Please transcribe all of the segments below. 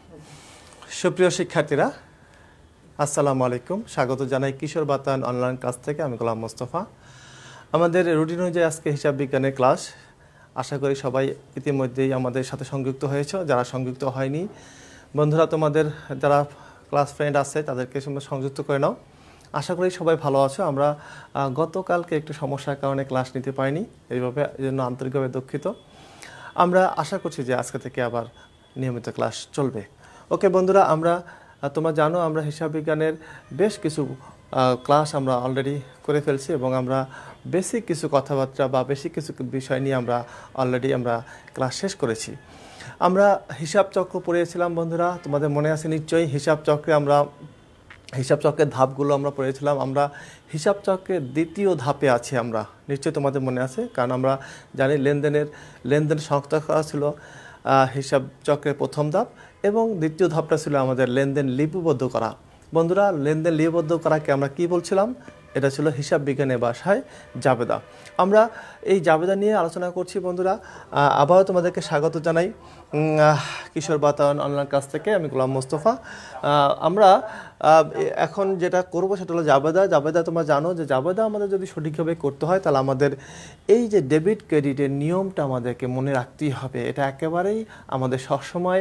সুপ্রিয় শিক্ষার্থীরা, আসসালামু আলাইকুম। স্বাগত জানাই কিশোর বাতায়ন অনলাইন ক্লাস থেকে। আমি গোলাম মোস্তফা। আমাদের রুটিন অনুযায়ী আজকে হিসাব বিজ্ঞানের ক্লাস। আশা করি সবাই ইতিমধ্যেই আমাদের সাথে সংযুক্ত হয়েছে। যারা সংযুক্ত হয়নি, বন্ধুরা তোমাদের যারা ক্লাস ফ্রেন্ড আছে তাদেরকে সংযুক্ত করে নাও। আশা করি সবাই ভালো আছো। আমরা গতকালকে একটু সমস্যার কারণে ক্লাস নিতে পারিনি, এই জন্য আন্তরিকভাবে দুঃখিত। আমরা আশা করছি যে আজকে থেকে আবার নিয়মিত ক্লাস চলবে। ওকে বন্ধুরা, তোমরা জানো আমরা হিসাব বিজ্ঞানের বেশ কিছু ক্লাস আমরা অলরেডি করে ফেলছি এবং আমরা বেসিক কিছু কথাবার্তা বা বেসিক কিছু বিষয় নিয়ে আমরা অলরেডি ক্লাস শেষ করেছি। আমরা হিসাব চক্র পড়িয়েছিলাম বন্ধুরা, তোমাদের মনে আছে নিশ্চয়ই। হিসাব চক্রের ধাপগুলো আমরা পড়েছিলাম। আমরা হিসাব চক্রের দ্বিতীয় ধাপে আছি, আমরা নিশ্চয়ই তোমাদের মনে আছে, কারণ আমরা জানি লেনদেন শনাক্ত করা ছিল হিসাব চক্রের প্রথম ধাপ, এবং দ্বিতীয় ধাপটা ছিল আমাদের লেনদেন লিপিবদ্ধ করা। বন্ধুরা, লেনদেন লিপিবদ্ধ করাকে আমরা কি বলছিলাম? এটা ছিল হিসাব বিজ্ঞানের ভাষায় জাবেদা। আমরা এই জাবেদা নিয়ে আলোচনা করছি বন্ধুরা। আবারও তোমাদেরকে স্বাগত জানাই কিশোর বাতায়ন অনলাইন কাছ থেকে। আমি গোলাম মোস্তফা। আমরা এখন যেটা করবো সেটা হলো জাবেদা। তোমরা জানো যে জাবেদা আমাদের যদি সঠিকভাবে করতে হয় তাহলে আমাদের এই যে ডেবিট ক্রেডিটের নিয়মটা আমাদেরকে মনে রাখতেই হবে। এটা একেবারেই আমাদের সবসময়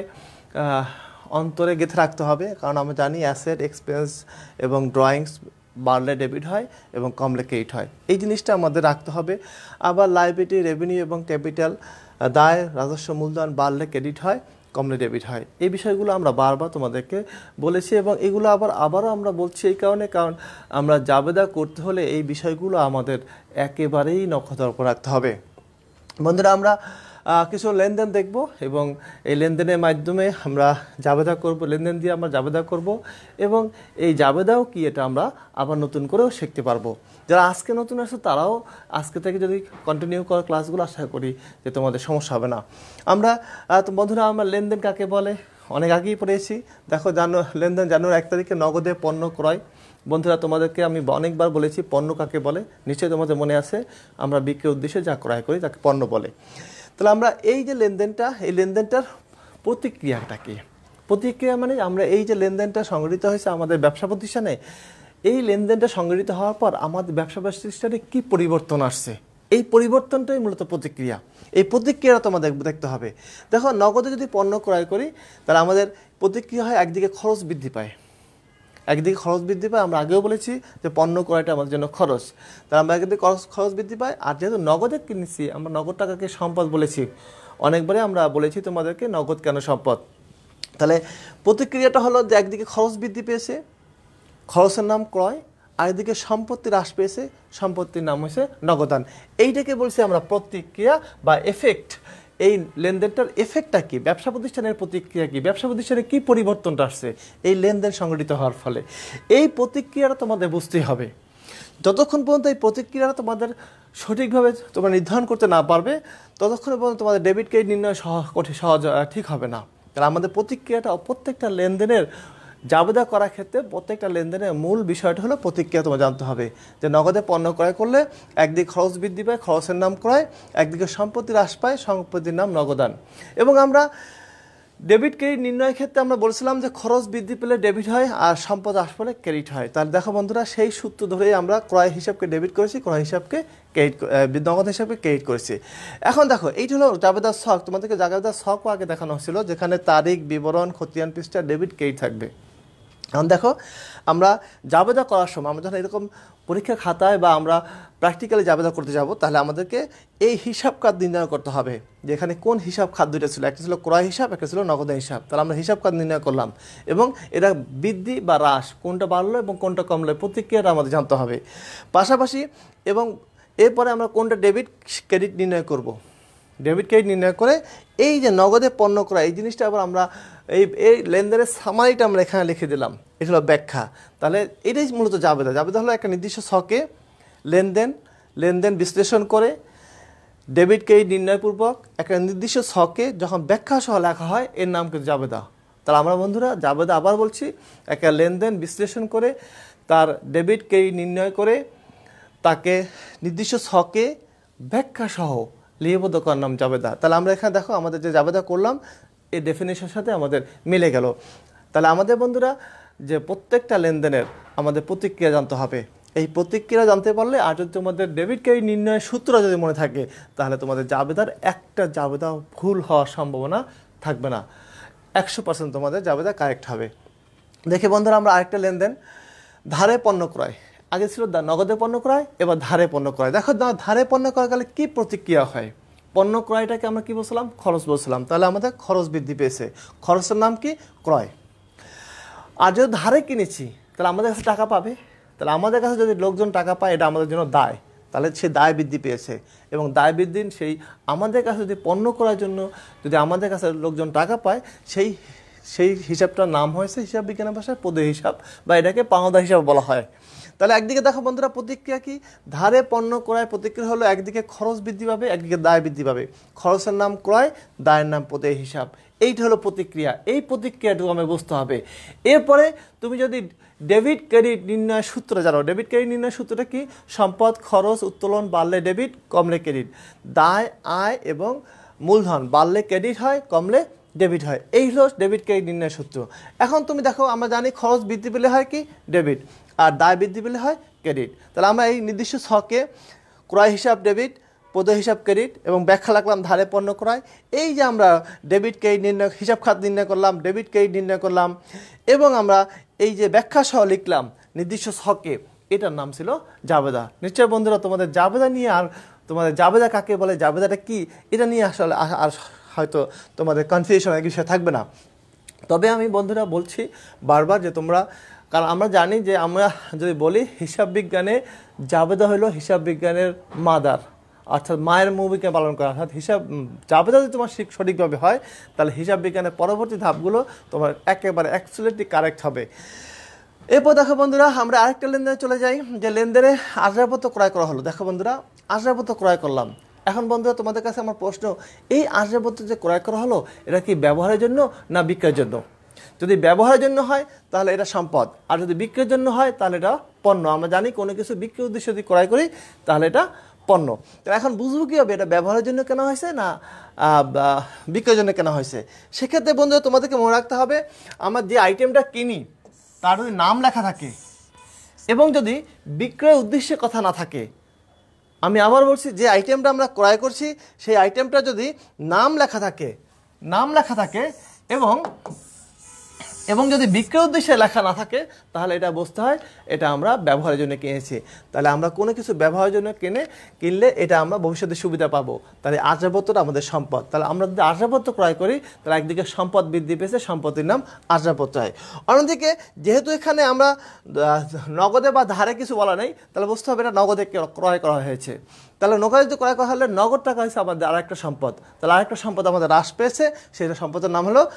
অন্তরে গেঁথে রাখতে হবে, কারণ আমরা জানি অ্যাসেট, এক্সপেন্স এবং ড্রয়িংস বাড়লে ডেবিট হয় এবং কমলে ক্রেডিট হয়। এই জিনিসটা আমাদের রাখতে হবে। আবার লায়াবিলিটি, রেভিনিউ এবং ক্যাপিটাল, দায়, রাজস্ব, মূলধন বাড়লে ক্রেডিট হয়, কমলে ডেবিট হয়। এই বিষয়গুলো আমরা বারবার তোমাদেরকে বলেছি এবং এগুলো আবারও আমরা বলছি এই কারণে, কারণ আমরা জাবেদা করতে হলে এই বিষয়গুলো আমাদের একেবারেই নখদর্পণে উপর রাখতে হবে। বন্ধুরা, আমরা কিছু লেনদেন দেখব এবং এই লেনদেনের মাধ্যমে আমরা জাবেদা করব, লেনদেন দিয়ে আমরা জাবেদা করব এবং এই জাবেদাও কি এটা আমরা আবার নতুন করেও শিখতে পারবো। যারা আজকে নতুন আসছে তারাও আজকে থেকে যদি কন্টিনিউ করো ক্লাসগুলো, আশা করি যে তোমাদের সমস্যা হবে না। বন্ধুরা, আমরা লেনদেন কাকে বলে অনেক আগেই পড়েছি। দেখো, লেনদেন জানুয়ারি 1 তারিখে নগদে পণ্য ক্রয়। বন্ধুরা, তোমাদেরকে আমি অনেকবার বলেছি পণ্য কাকে বলে, নিশ্চয়ই তোমাদের মনে আছে। আমরা বিক্রির উদ্দেশ্যে যা ক্রয় করি তাকে পণ্য বলে। তাহলে আমরা এই যে লেনদেনটা, এই লেনদেনটার প্রতিক্রিয়াটা কি? প্রতিক্রিয়া মানে আমরা এই যে লেনদেনটা সংগঠিত হয়েছে আমাদের ব্যবসা প্রতিষ্ঠানে, এই লেনদেনটা সংগঠিত হওয়ার পর আমাদের ব্যবসা প্রতিষ্ঠানে কি পরিবর্তন আসছে, এই পরিবর্তনটাই মূলত প্রতিক্রিয়া। এই প্রতিক্রিয়াটা তোমাদের দেখতে হবে। দেখো, নগদে যদি পণ্য ক্রয় করি তাহলে আমাদের প্রতিক্রিয়া হয় একদিকে খরচ বৃদ্ধি পায়। আমরা আগেও বলেছি যে পণ্য ক্রয়টা আমাদের জন্য খরচ, তাহলে আমরা একদিকে খরচ বৃদ্ধি পায়। আর যেহেতু নগদে কিনেছি, আমরা নগদ টাকাকে সম্পদ বলেছি, অনেকবারে আমরা বলেছি তোমাদেরকে নগদ কেন সম্পদ। তাহলে প্রতিক্রিয়াটা হলো যে একদিকে খরচ বৃদ্ধি পেয়েছে, খরচের নাম ক্রয়, আর এদিকে সম্পত্তি হ্রাস পেয়েছে, সম্পত্তির নাম হয়েছে নগদান। এইটাকে বলছি আমরা প্রতিক্রিয়া বা এফেক্ট। এই লেনদেনটার এফেক্টটা কি, ব্যবসা প্রতিষ্ঠানের প্রতিক্রিয়া কি, ব্যবসা প্রতিষ্ঠানে কি পরিবর্তনটা আসছে এই লেনদেন সংগঠিত হওয়ার ফলে, এই প্রতিক্রিয়াটা তোমাদের বুঝতেই হবে। যতক্ষণ পর্যন্ত এই প্রতিক্রিয়াটা তোমাদের সঠিকভাবে তোমরা নির্ধারণ করতে না পারবে, ততক্ষণ পর্যন্ত তোমাদের ডেবিট ক্রেডিট নির্ণয় সহজ ঠিক হবে না। কারণ আমাদের প্রতিক্রিয়াটা প্রত্যেকটা লেনদেনের জাবেদা করার ক্ষেত্রে প্রত্যেকটা লেনদেনের মূল বিষয়টা হলো প্রতিক্রিয়া তোমার জানতে হবে। যে নগদে পণ্য ক্রয় করলে একদিকে খরচ বৃদ্ধি পায়, খরচের নাম ক্রয়, একদিকে সম্পত্তি হ্রাস পায়, সম্পত্তির নাম নগদান। এবং আমরা ডেবিট ক্রেডিট নির্ণয়ের ক্ষেত্রে আমরা বলছিলাম যে খরচ বৃদ্ধি পেলে ডেবিট হয় আর সম্পদ হ্রাস পেলে ক্রেডিট হয়। তাহলে দেখো বন্ধুরা, সেই সূত্র ধরেই আমরা ক্রয় হিসাবকে ডেবিট করেছি, ক্রয় হিসাবকে নগদ হিসাবকে ক্রেডিট করেছি। এখন দেখো, এইটা হলো জাবেদার ছক। তোমাদেরকে জাবেদার ছকও আগে দেখানো হচ্ছিল, যেখানে তারিখ, বিবরণ, খতিয়ান পৃষ্ঠা, ডেবিট ক্রেডিট থাকবে। এখন দেখো, আমরা জাবেদা করার সময় আমরা যখন এরকম পরীক্ষা খাতায় বা আমরা প্র্যাকটিক্যালি জাবেদা করতে যাব, তাহলে আমাদেরকে এই হিসাব খাত নির্ণয় করতে হবে যে এখানে কোন হিসাব খাত দুটো ছিল, একটা ছিল ক্রয় হিসাব, একটা ছিল নগদান হিসাব। তাহলে আমরা হিসাব খাত নির্ণয় করলাম এবং এটা বৃদ্ধি বা হ্রাস, কোনটা বাড়লো এবং কোনটা কমলো, প্রতিক্রিয়াটা আমাদের জানতে হবে। পাশাপাশি এবং এরপরে আমরা কোনটা ডেবিট ক্রেডিট নির্ণয় করব। ডেবিট ক্রেডিট নির্ণয় করে এই যে নগদে পণ্য ক্রয়, এই জিনিসটা আবার আমরা এই লেনদেনের সামারিটা আমরা এখানে লিখে দিলাম। এটা হলো ব্যাখ্যা। তাহলে এটাই মূলত জাবেদা হলো একটা নির্দিষ্ট ছকে লেনদেন বিশ্লেষণ করে ডেবিট ক্রেডিট নির্ণয়পূর্বক একটা নির্দিষ্ট ছকে যখন ব্যাখ্যা সহ লেখা হয়, এর নাম কিন্তু জাবেদা। তাহলে আমরা বন্ধুরা জাবেদা আবার বলছি, একটা লেনদেন বিশ্লেষণ করে তার ডেবিট ক্রেডিট নির্ণয় করে তাকে নির্দিষ্ট ছকে ব্যাখ্যা সহ লিপিবদ্ধ করার নাম জাবেদা। তাহলে আমরা এখানে দেখো আমাদের যে জাবেদা করলাম, এই ডেফিনেশনের সাথে আমাদের মিলে গেল। তাহলে আমাদের বন্ধুরা যে প্রত্যেকটা লেনদেনের আমাদের প্রতিক্রিয়া জানতে হবে। এই প্রতিক্রিয়া জানতে পারলে আর যদি তোমাদের ডেবিট ক্রেডিট নির্ণয়ের সূত্র যদি মনে থাকে তাহলে তোমাদের জাবেদার একটা জাবেদা ভুল হওয়ার সম্ভাবনা থাকবে না, 100% তোমাদের জাবেদা কারেক্ট হবে। দেখে বন্ধুরা আমরা আরেকটা লেনদেন, ধারে পণ্য ক্রয়। আগে ছিল নগদে পণ্য ক্রয়, এবার ধারে পণ্য ক্রয়। দেখো ধারে পণ্য ক্রয় গেলে কী প্রতিক্রিয়া হয়। পণ্য ক্রয়টাকে আমরা কি বলছিলাম, খরচ বলছিলাম, তাহলে আমাদের খরচ বৃদ্ধি পেয়েছে। খরচের নাম কি, ক্রয়। আর যদি ধারে কিনেছি তাহলে আমাদের কাছে টাকা পাবে, তাহলে আমাদের কাছে যদি লোকজন টাকা পায় এটা আমাদের জন্য দায়, তাহলে সে দায় বৃদ্ধি পেয়েছে। এবং দায় বৃদ্ধি সেই আমাদের কাছে যদি পণ্য করার জন্য যদি আমাদের কাছে লোকজন টাকা পায় সেই হিসাবটার নাম হয়েছে হিসাব বিজ্ঞানের ভাষায় পদের হিসাব, বা এটাকে পাওনা হিসাব বলা হয়। তাহলে একদিকে দেখো বন্ধুরা প্রতিক্রিয়া কি, ধারে পণ্য ক্রয় প্রতিক্রিয়া হলো একদিকে খরচ বৃদ্ধি পাবে, একদিকে দায় বৃদ্ধি পাবে। খরচের নাম ক্রয়, দায়ের নাম পদের হিসাব, এইটা হলো প্রতিক্রিয়া। এই প্রতিক্রিয়াটুকু আমি বুঝতে হবে। এরপরে তুমি যদি ডেবিট ক্রেডিট নির্ণয়ের সূত্র জানো, ডেবিট ক্রেডিট নির্ণয়ের সূত্রটা কি, সম্পদ খরচ উত্তোলন বাড়লে ডেবিট কমলে ক্রেডিট, দায় আয় এবং মূলধন বাড়লে ক্রেডিট হয় কমলে ডেবিট হয়। এই হলো ডেবিট ক্রেডিট নির্ণয়ের সূত্র। এখন তুমি দেখো আমরা জানি খরচ বৃদ্ধি পেলে হয় কি ডেবিট, আর দায় বৃদ্ধি পেলে হয় ক্রেডিট। তাহলে আমরা এই নির্দিষ্ট ছকে ক্রয় হিসাব ডেবিট, পদ হিসাব ক্রেডিট এবং ব্যাখ্যা লাগলাম ধারে পণ্য ক্রয়। এই যে আমরা ডেবিট ক্রেডিট নির্ণয়, হিসাব খাত নির্ণয় করলাম, ডেবিট ক্রেডিট নির্ণয় করলাম এবং আমরা এই যে ব্যাখ্যা সহ লিখলাম নির্দিষ্ট ছকে, এটার নাম ছিল জাবেদা। নিশ্চয় বন্ধুরা তোমাদের জাবেদা নিয়ে আর তোমাদের জাবেদা কাকে বলে, জাবেদাটা কি, এটা নিয়ে আসলে আর হয়তো তোমাদের কনফিউশনের বিষয় থাকবে না। তবে আমি বন্ধুরা বলছি বারবার যে তোমরা, কারণ আমরা জানি যে আমরা যদি বলি হিসাব বিজ্ঞানে জাবেদা হলো হিসাব বিজ্ঞানের মাদার, অর্থাৎ মায়ের ভূমিকা পালন করা। অর্থাৎ জাবেদা যদি তোমার সঠিকভাবে হয় তাহলে হিসাব বিজ্ঞানের পরবর্তী ধাপগুলো তোমার একেবারে অ্যাবসলিউটলি কারেক্ট হবে। এরপর দেখো বন্ধুরা আমরা আরেকটা লেনদেনে চলে যাই, যে লেনদেনে আসবাবপত্র ক্রয় করা হলো। দেখো বন্ধুরা আসবাবপত্র ক্রয় করলাম। এখন বন্ধুরা তোমাদের কাছে আমার প্রশ্ন, এই আসবাবপত্র যে ক্রয় করা হলো এটা কি ব্যবহারের জন্য না বিক্রয়ের জন্য? যদি ব্যবহারের জন্য হয় তাহলে এটা সম্পদ, আর যদি বিক্রয়ের জন্য হয় তাহলে এটা পণ্য। আমরা জানি কোনো কিছু বিক্রয় উদ্দেশ্যে যদি ক্রয় করি তাহলে এটা পণ্য। তো এখন বুঝবো কী হবে এটা ব্যবহারের জন্য কেনা হয়েছে না বিক্রয়ের জন্য কেনা হয়েছে। সেক্ষেত্রে বন্ধুরা তোমাদেরকে মনে রাখতে হবে, আমার যে আইটেমটা কিনি তার যদি নাম লেখা থাকে এবং যদি বিক্রয় উদ্দেশ্যে কথা না থাকে, আমি আবার বলছি যে আইটেমটা আমরা ক্রয় করছি সেই আইটেমটা যদি নাম লেখা থাকে এবং যদি বিক্রয় উদ্দেশ্যে লেখা না থাকে তাহলে এটা বুঝতে হয় এটা আমরা ব্যবহারের জন্য কিনেছি। তাহলে আমরা কোনো কিছু ব্যবহারের জন্য কিনলে এটা আমরা ভবিষ্যতে সুবিধা পাবো। তাহলে আসবাবপত্রটা আমাদের সম্পদ। তাহলে আমরা যদি আসবাবপত্র ক্রয় করি তাহলে একদিকে সম্পদ বৃদ্ধি পেয়েছে, সম্পত্তির নাম আসবাবপত্র হয়। অন্যদিকে যেহেতু এখানে আমরা নগদে বা ধারে কিছু বলা নেই, তাহলে বুঝতে হবে এটা নগদে ক্রয় করা হয়েছে। তাহলে নগদে যদি ক্রয় করা হলে নগদ টাকা হয়েছে আমাদের আরেকটা সম্পদ। তাহলে আরেকটা সম্পদ আমাদের হ্রাস পেয়েছে, সেটা সম্পদের নাম হলো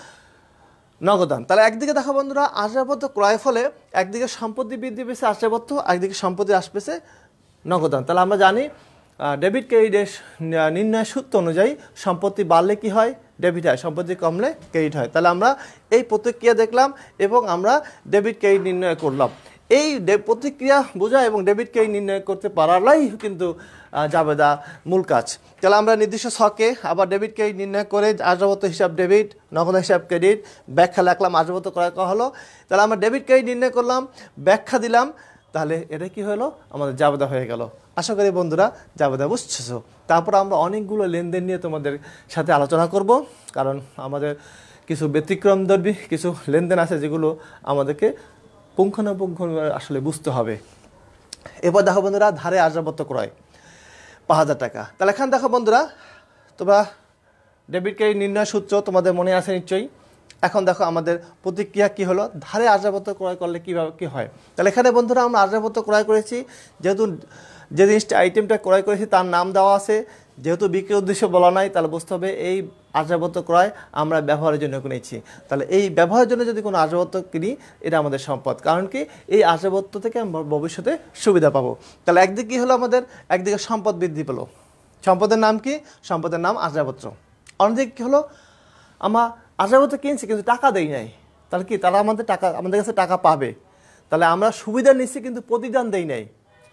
নগদান। তাহলে একদিকে দেখো বন্ধুরা আসবাবপত্র ক্রয়ের ফলে একদিকে সম্পত্তি বৃদ্ধি পেয়েছে আসবাবপত্র, একদিকে সম্পত্তি হ্রাস পেয়েছে নগদান। তাহলে আমরা জানি ডেবিট ক্রেডিটের নির্ণয়ের সূত্র অনুযায়ী সম্পত্তি বাড়লে কি হয়, ডেবিট হয়, সম্পত্তি কমলে ক্রেডিট হয়। তাহলে আমরা এই প্রতিক্রিয়া দেখলাম এবং আমরা ডেবিট ক্রেডিট নির্ণয় করলাম। এই প্রতিক্রিয়া বোঝা এবং ডেবিট ক্রেডিট নির্ণয় করতে পারালাই কিন্তু জাবেদা মূল কাজ। তাহলে আমরা নির্দিষ্ট ছকে আবার ডেবিট ক্রেডিট নির্ণয় করে আসবাবপত্র হিসাব ডেবিট, নগদ হিসাব ক্রেডিট, ব্যাখ্যা লিখলাম, আসবাবপত্র ক্রয় করা হলো। তাহলে আমরা ডেবিট ক্রেডিট নির্ণয় করলাম, ব্যাখ্যা দিলাম, তাহলে এটা কি হলো আমাদের জাবেদা হয়ে গেল। আশা করি বন্ধুরা জাবেদা বুঝছো। তারপর আমরা অনেকগুলো লেনদেন নিয়ে তোমাদের সাথে আলোচনা করব, কারণ আমাদের কিছু ব্যতিক্রমধর্মী কিছু লেনদেন আছে যেগুলো আমাদেরকে পুঙ্খানুপুঙ্খ আসলে বুঝতে হবে। এরপর দেখো বন্ধুরা ধারে আসবাবপত্র ক্রয় ৫,০০০ টাকা। তাহলে এখানে দেখো বন্ধুরা তোমরা ডেবিট ক্রেডিট নির্ণয় সূত্র তোমাদের মনে আছে নিশ্চয়ই। এখন দেখো আমাদের প্রতিক্রিয়া কি হলো, ধারে আসবাবপত্র ক্রয় করলে কীভাবে কী হয়। তাহলে এখানে বন্ধুরা আমরা আসবাবপত্র ক্রয় করেছি, যেহেতু যে জিনিসটা আইটেমটা ক্রয় করেছি তার নাম দেওয়া আছে, যেহেতু বিক্রির উদ্দেশ্য বলা নাই, তাহলে বুঝতে হবে এই আসবাবপত্র ক্রয় আমরা ব্যবহারের জন্য কিনেছি। তাহলে এই ব্যবহারের জন্য যদি কোনো আসবাবপত্র কিনি এটা আমাদের সম্পদ, কারণ কি এই আসবাবপত্র থেকে আমরা ভবিষ্যতে সুবিধা পাবো। তাহলে একদিকে কী হলো আমাদের, একদিকে সম্পদ বৃদ্ধি পেলো, সম্পদের নাম কি, সম্পদের নাম আসবাবপত্র। অন্যদিকে কী হলো, আমরা আসবাবপত্র কিনছি কিন্তু টাকা দেই নাই, তাহলে কি তারা আমাদের কাছে টাকা পাবে, তাহলে আমরা সুবিধা নিচ্ছি কিন্তু প্রতিদান দেই নাই।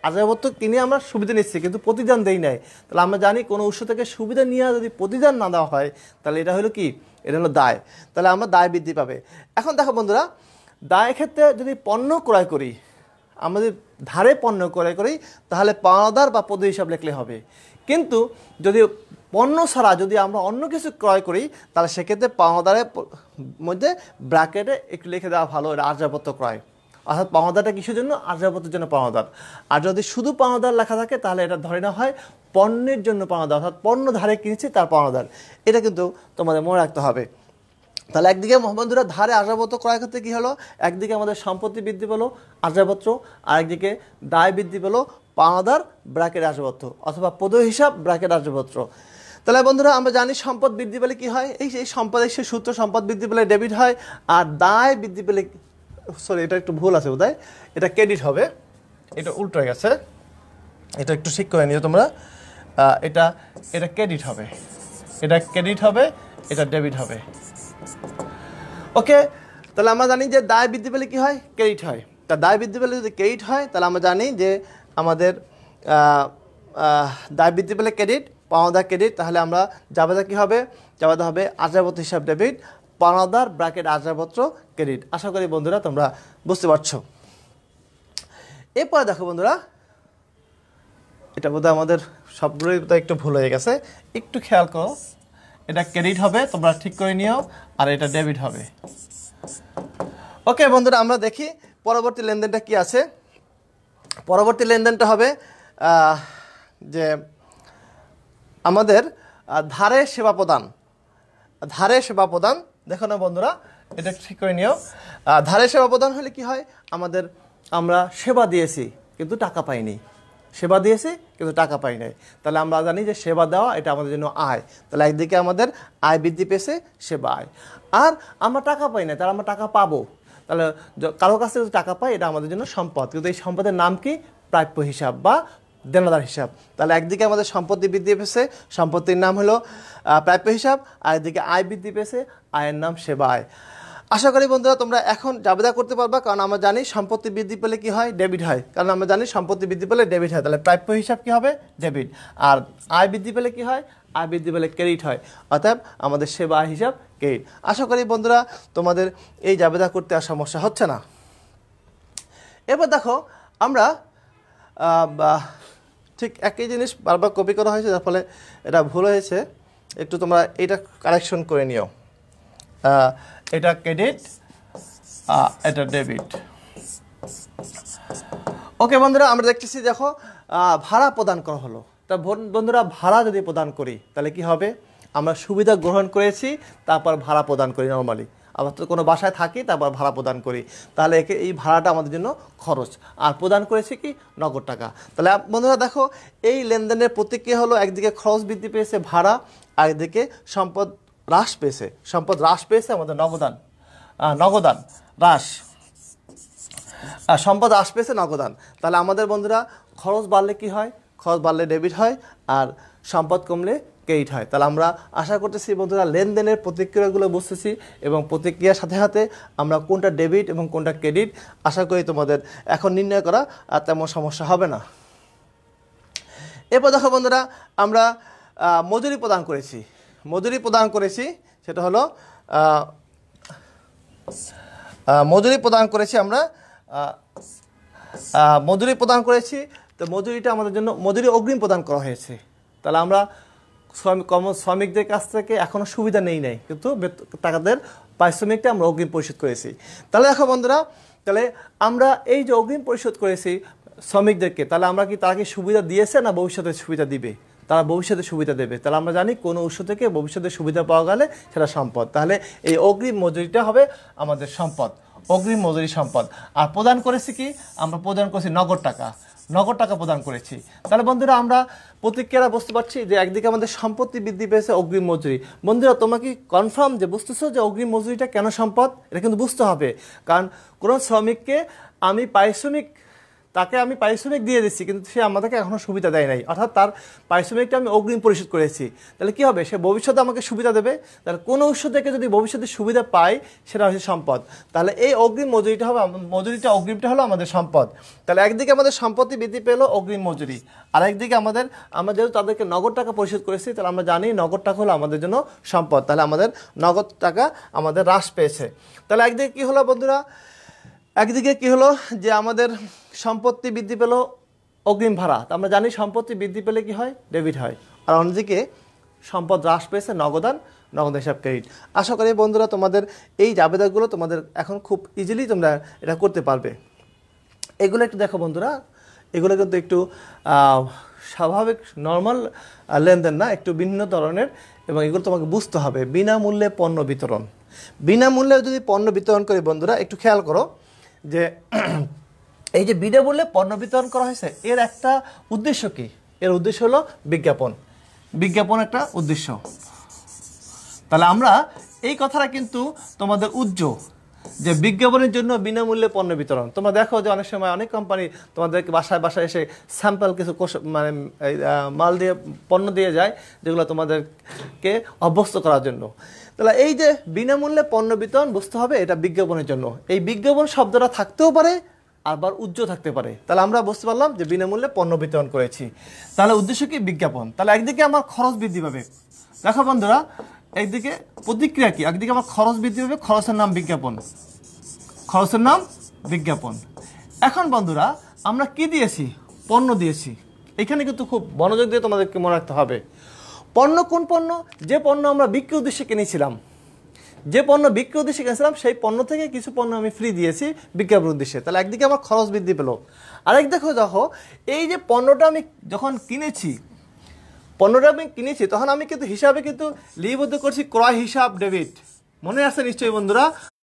আসবাবপত্র কিনে আমরা সুবিধা নিচ্ছি কিন্তু প্রতিদান দেই নাই। তাহলে আমরা জানি কোনো উৎস থেকে সুবিধা নিয়ে যদি প্রতিদান না দেওয়া হয় তাহলে এটা হলো কি, এটা হলো দায়। তাহলে আমরা দায় বৃদ্ধি পাবে। এখন দেখো বন্ধুরা, দায়ের ক্ষেত্রে যদি পণ্য ক্রয় করি, আমাদের ধারে পণ্য ক্রয় করি তাহলে পাওনাদার বা পদ হিসাব লিখলে হবে। কিন্তু যদি পণ্য ছাড়া যদি আমরা অন্য কিছু ক্রয় করি তাহলে সেক্ষেত্রে পাওনাদারের মধ্যে ব্র্যাকেটে একটু লিখে দেওয়া ভালো, এটা আসবাবপত্র ক্রয়। অর্থাৎ পাওনাদারটা কিসের জন্য? আসবাবপত্রের জন্য পাওনাদার। আর যদি শুধু পাওনাদার লেখা থাকে তাহলে এটা ধরে নেওয়া হয় পণ্যের জন্য পাওনাদার, অর্থাৎ পণ্য ধারে কিনেছি তার পাওনাদার। এটা কিন্তু তোমাদের মনে রাখতে হবে। তাহলে একদিকে বন্ধুরা ধারে আসবাবপত্র ক্রয় করতে কী হলো, একদিকে আমাদের সম্পত্তি বৃদ্ধি পেলো আসবাবপত্র, আর একদিকে দায় বৃদ্ধি পেলো পাওনাদার ব্র্যাকেট আসবাবপত্র অথবা পদ হিসাব ব্র্যাকেট আসবাবপত্র। তাহলে বন্ধুরা আমরা জানি সম্পদ বৃদ্ধি পেলে কি হয়, এই সম্পদের সে সূত্র, সম্পদ বৃদ্ধি পেলে ডেবিট হয়, আর দায় বৃদ্ধি পেলে, সরি এটা একটু ভুল আছে বোধহয়, এটা ক্রেডিট হবে, এটা উল্টো হয়ে গেছে, এটা একটু ঠিক করে নিও তোমরা। এটা ক্রেডিট হবে, এটা ক্রেডিট হবে, এটা ডেবিট হবে। ওকে, তাহলে আমরা জানি যে দায় বৃদ্ধি পেলে কি হয়, ক্রেডিট হয়। তা দায় বৃদ্ধি পেলে যদি ক্রেডিট হয় তাহলে আমরা জানি যে আমাদের দায় বৃদ্ধি পেলে ক্রেডিট, পাওনাদার ক্রেডিট, তাহলে আমরা জাবেদা কী হবে, জাবেদা হবে আসবাবপত্র হিসাব ডেবিট, পাওনাদার ব্র্যাকেট আসবাবপত্র ক্রেডিট। আশা করি বন্ধুরা তোমরা বুঝতে পারছো। এরপরে দেখো বন্ধুরা, এটা বোধহয় আমাদের সবগুলোই একটু ভুল হয়ে গেছে, একটু খেয়াল করো। এটা ক্রেডিট হবে, তোমরা ঠিক করে নিও, আর এটা ডেবিট হবে। ওকে বন্ধুরা, আমরা দেখি পরবর্তী লেনদেনটা কি আছে। পরবর্তী লেনদেনটা হবে যে আমাদের ধারে সেবা প্রদান। ধারে সেবা প্রদান, দেখো না বন্ধুরা, এটা ঠিক করে নিও। ধারে সেবা প্রদান হলে কি হয়, আমরা সেবা দিয়েছি কিন্তু টাকা পাইনি, সেবা দিয়েছি কিন্তু টাকা পাই নাই। তাহলে আমরা জানি যে সেবা দেওয়া এটা আমাদের জন্য আয়। তাহলে একদিকে আমাদের আয় বৃদ্ধি পেয়েছে, সেবা আয়। আর আমরা টাকা পাই না, তাহলে আমরা টাকা পাবো। তাহলে কারো কাছে যদি টাকা পাই এটা আমাদের জন্য সম্পদ, কিন্তু এই সম্পদের নাম কি, প্রাপ্য হিসাব বা দেনাদার হিসাব। তাহলে একদিকে আমাদের সম্পত্তি বৃদ্ধি পেয়েছে, সম্পত্তির নাম হলো প্রাপ্য হিসাব, আর একদিকে আয় বৃদ্ধি পেয়েছে, আয়ের নাম সেবা আয়। আশা করি বন্ধুরা তোমরা এখন জাবেদা করতে পারবা, কারণ আমরা জানি সম্পত্তি বৃদ্ধি পেলে কি হয়, ডেবিট হয়। কারণ আমরা জানি সম্পত্তি বৃদ্ধি পেলে ডেবিট হয়, তাহলে প্রাপ্য হিসাব কি হবে, ডেবিট। আর আয় বৃদ্ধি পেলে কি হয়, আয় বৃদ্ধি পেলে ক্রেডিট হয়, অর্থাৎ আমাদের সেবা আয় হিসাব ক্রেডিট। আশা করি বন্ধুরা তোমাদের এই জাবেদা করতে আর সমস্যা হচ্ছে না। এবার দেখো আমরা ঠিক একই জিনিস বারবার কপি করা হয়েছে, যার ফলে এটা ভুল হয়েছে, একটু তোমরা এটা কারেকশন করে নিও। এটা ক্রেডিট, এটা ডেবিট। ওকে বন্ধুরা, আমরা দেখতেছি দেখো ভাড়া প্রদান করা হলো। তা বন্ধুরা ভাড়া যদি প্রদান করি তাহলে কি হবে, আমরা সুবিধা গ্রহণ করেছি তারপর ভাড়া প্রদান করি নর্মালি, আবার তো কোনো বাসায় থাকি তারপর ভাড়া প্রদান করি, তাহলে এই ভাড়াটা আমাদের জন্য খরচ, আর প্রদান করেছি কি, নগদ টাকা। তাহলে বন্ধুরা দেখো এই লেনদেনের প্রতিক্রিয়া হলো, একদিকে খরচ বৃদ্ধি পেয়েছে ভাড়া, আর একদিকে সম্পদ হ্রাস পেয়েছে, সম্পদ হ্রাস পেয়েছে আমাদের নগদান হ্রাস, সম্পদ হ্রাস পেয়েছে নগদান। তাহলে আমাদের বন্ধুরা খরচ বাড়লে কি হয়, খরচ বাড়লে ডেবিট হয়, আর সম্পদ কমলে ক্রেডিট হয়। তাহলে আমরা আশা করতেছি বন্ধুরা লেনদেনের প্রতিক্রিয়াগুলো বুঝতেছি, এবং প্রতিক্রিয়ার সাথে সাথে আমরা কোনটা ডেবিট এবং কোনটা ক্রেডিট আশা করি তোমাদের এখন নির্ণয় করা আর তেমন সমস্যা হবে না। এরপর দেখো বন্ধুরা, আমরা মজুরি প্রদান করেছি, সেটা হলো মজুরি প্রদান করেছি আমরা, মজুরি প্রদান করেছি। তো মজুরিটা আমাদের জন্য মজুরি অগ্রিম প্রদান করা হয়েছে। তাহলে আমরা শ্রমিকদের কাছ থেকে এখনও সুবিধা নেই নাই, কিন্তু তাদের পারিশ্রমিকটা আমরা অগ্রিম পরিশোধ করেছি। তাহলে দেখো বন্ধুরা, তাহলে আমরা এই যে অগ্রিম পরিশোধ করেছি শ্রমিকদেরকে, তাহলে আমরা কি, তারা কি সুবিধা দিয়েছে না ভবিষ্যতে সুবিধা দিবে, তারা ভবিষ্যতে সুবিধা দেবে। তাহলে আমরা জানি কোনো উৎস থেকে ভবিষ্যতে সুবিধা পাওয়া গেলে সেটা সম্পদ, তাহলে এই অগ্রিম মজুরিটা হবে আমাদের সম্পদ, অগ্রিম মজুরি সম্পদ। আর প্রদান করেছি কি, আমরা প্রদান করেছি নগদ টাকা প্রদান করেছি। তাহলে বন্ধুরা আমরা প্রতিক্রিয়া বুঝতে পারছি যে একদিকে আমাদের সম্পত্তি বৃদ্ধি পেয়েছে, অগ্রিম মজুরি। বন্ধুরা তোমরা কি কনফার্ম যে বুঝতেছো যে অগ্রিম মজুরিটা কেন সম্পদ, এটা কিন্তু বুঝতে হবে। কারণ কোনো শ্রমিককে আমি পারিশ্রমিক তাকে আমি পারিশ্রমিক দিয়ে দিচ্ছি কিন্তু সে আমাদেরকে এখনও সুবিধা দেয় নাই, অর্থাৎ তার পারিশ্রমিকটা আমি অগ্রিম পরিশোধ করেছি। তাহলে কী হবে, সে ভবিষ্যতে আমাকে সুবিধা দেবে। তাহলে কোনো উৎস থেকে যদি ভবিষ্যতে সুবিধা পাই সেটা হচ্ছে সম্পদ। তাহলে এই অগ্রিম মজুরিটা হবে, অগ্রিমটা হলো আমাদের সম্পদ। তাহলে একদিকে আমাদের সম্পত্তি বৃদ্ধি পেলো অগ্রিম মজুরি, আর একদিকে আমরা যেহেতু তাদেরকে নগদ টাকা পরিশোধ করেছি, তাহলে আমরা জানি নগদ টাকা হলো আমাদের জন্য সম্পদ। তাহলে আমাদের নগদ টাকা আমাদের হ্রাস পেয়েছে। তাহলে একদিকে কী হলো বন্ধুরা, একদিকে কি হলো যে আমাদের সম্পত্তি বৃদ্ধি পেল অগ্রিম ভাড়া, তো আমরা জানি সম্পত্তি বৃদ্ধি পেলে কি হয়, ডেবিট হয়। আর অন্যদিকে সম্পদ হ্রাস পেয়েছে নগদ হিসাব ক্রেডিট। আশা করি বন্ধুরা তোমাদের এই জাবেদাগুলো তোমাদের এখন খুব ইজিলি তোমরা এটা করতে পারবে। এগুলো একটু দেখো বন্ধুরা, এগুলো কিন্তু একটু স্বাভাবিক নর্মাল লেনদেন না, একটু ভিন্ন ধরনের, এবং এগুলো তোমাকে বুঝতে হবে। বিনামূল্যে পণ্য বিতরণ, বিনামূল্যে যদি পণ্য বিতরণ করি বন্ধুরা, একটু খেয়াল করো যে এই যে বিনামূল্যে পণ্য বিতরণ করা হয়েছে এর একটা উদ্দেশ্য কি, এর উদ্দেশ্য হলো বিজ্ঞাপন একটা উদ্দেশ্য। তাহলে আমরা এই কথাটা কিন্তু তোমাদের যে বিজ্ঞাপনের জন্য বিনামূল্যে পণ্য বিতরণ। তোমরা দেখো যে অনেক সময় অনেক কোম্পানি তোমাদেরকে বাসায় এসে স্যাম্পল কিছু মানে মাল দিয়ে পণ্য দিয়ে যায়, যেগুলো তোমাদেরকে অভ্যস্ত করার জন্য। তাহলে এই যে বিনামূল্যে পণ্য বিতরণ বুঝতে হবে এটা বিজ্ঞাপনের জন্য। এই বিজ্ঞাপন শব্দটা থাকতেও পারে আবার থাকতে পারে। তাহলে আমরা বুঝতে পারলাম যে বিনামূল্যে পণ্য বিতরণ করেছি, তাহলে উদ্দেশ্য কি, বিজ্ঞাপন। তাহলে একদিকে আমার খরচ বৃদ্ধি পাবে, দেখো বন্ধুরা একদিকে প্রতিক্রিয়া কি, একদিকে আমার খরচ বৃদ্ধি পাবে, খরচের নাম বিজ্ঞাপন। এখন বন্ধুরা আমরা কি দিয়েছি, পণ্য দিয়েছি। এখানে কিন্তু খুব মনোযোগ দিয়ে তোমাদেরকে মনে রাখতে হবে পণ্য কোন পণ্য, যে পণ্য আমরা বিক্রি উদ্দেশ্যে কিনেছিলাম, সেই পণ্য থেকে কিছু পণ্য আমি ফ্রি দিয়েছি বিজ্ঞাপন উদ্দেশ্যে। তাহলে একদিকে আমার খরচ বৃদ্ধি পেল, আরেক দেখো এই যে পণ্যটা আমি যখন কিনেছি তখন আমি কিন্তু হিসাবে কিন্তু লিপিবদ্ধ করছি ক্রয় হিসাব ডেবিট। মনে আছে নিশ্চয়ই বন্ধুরা?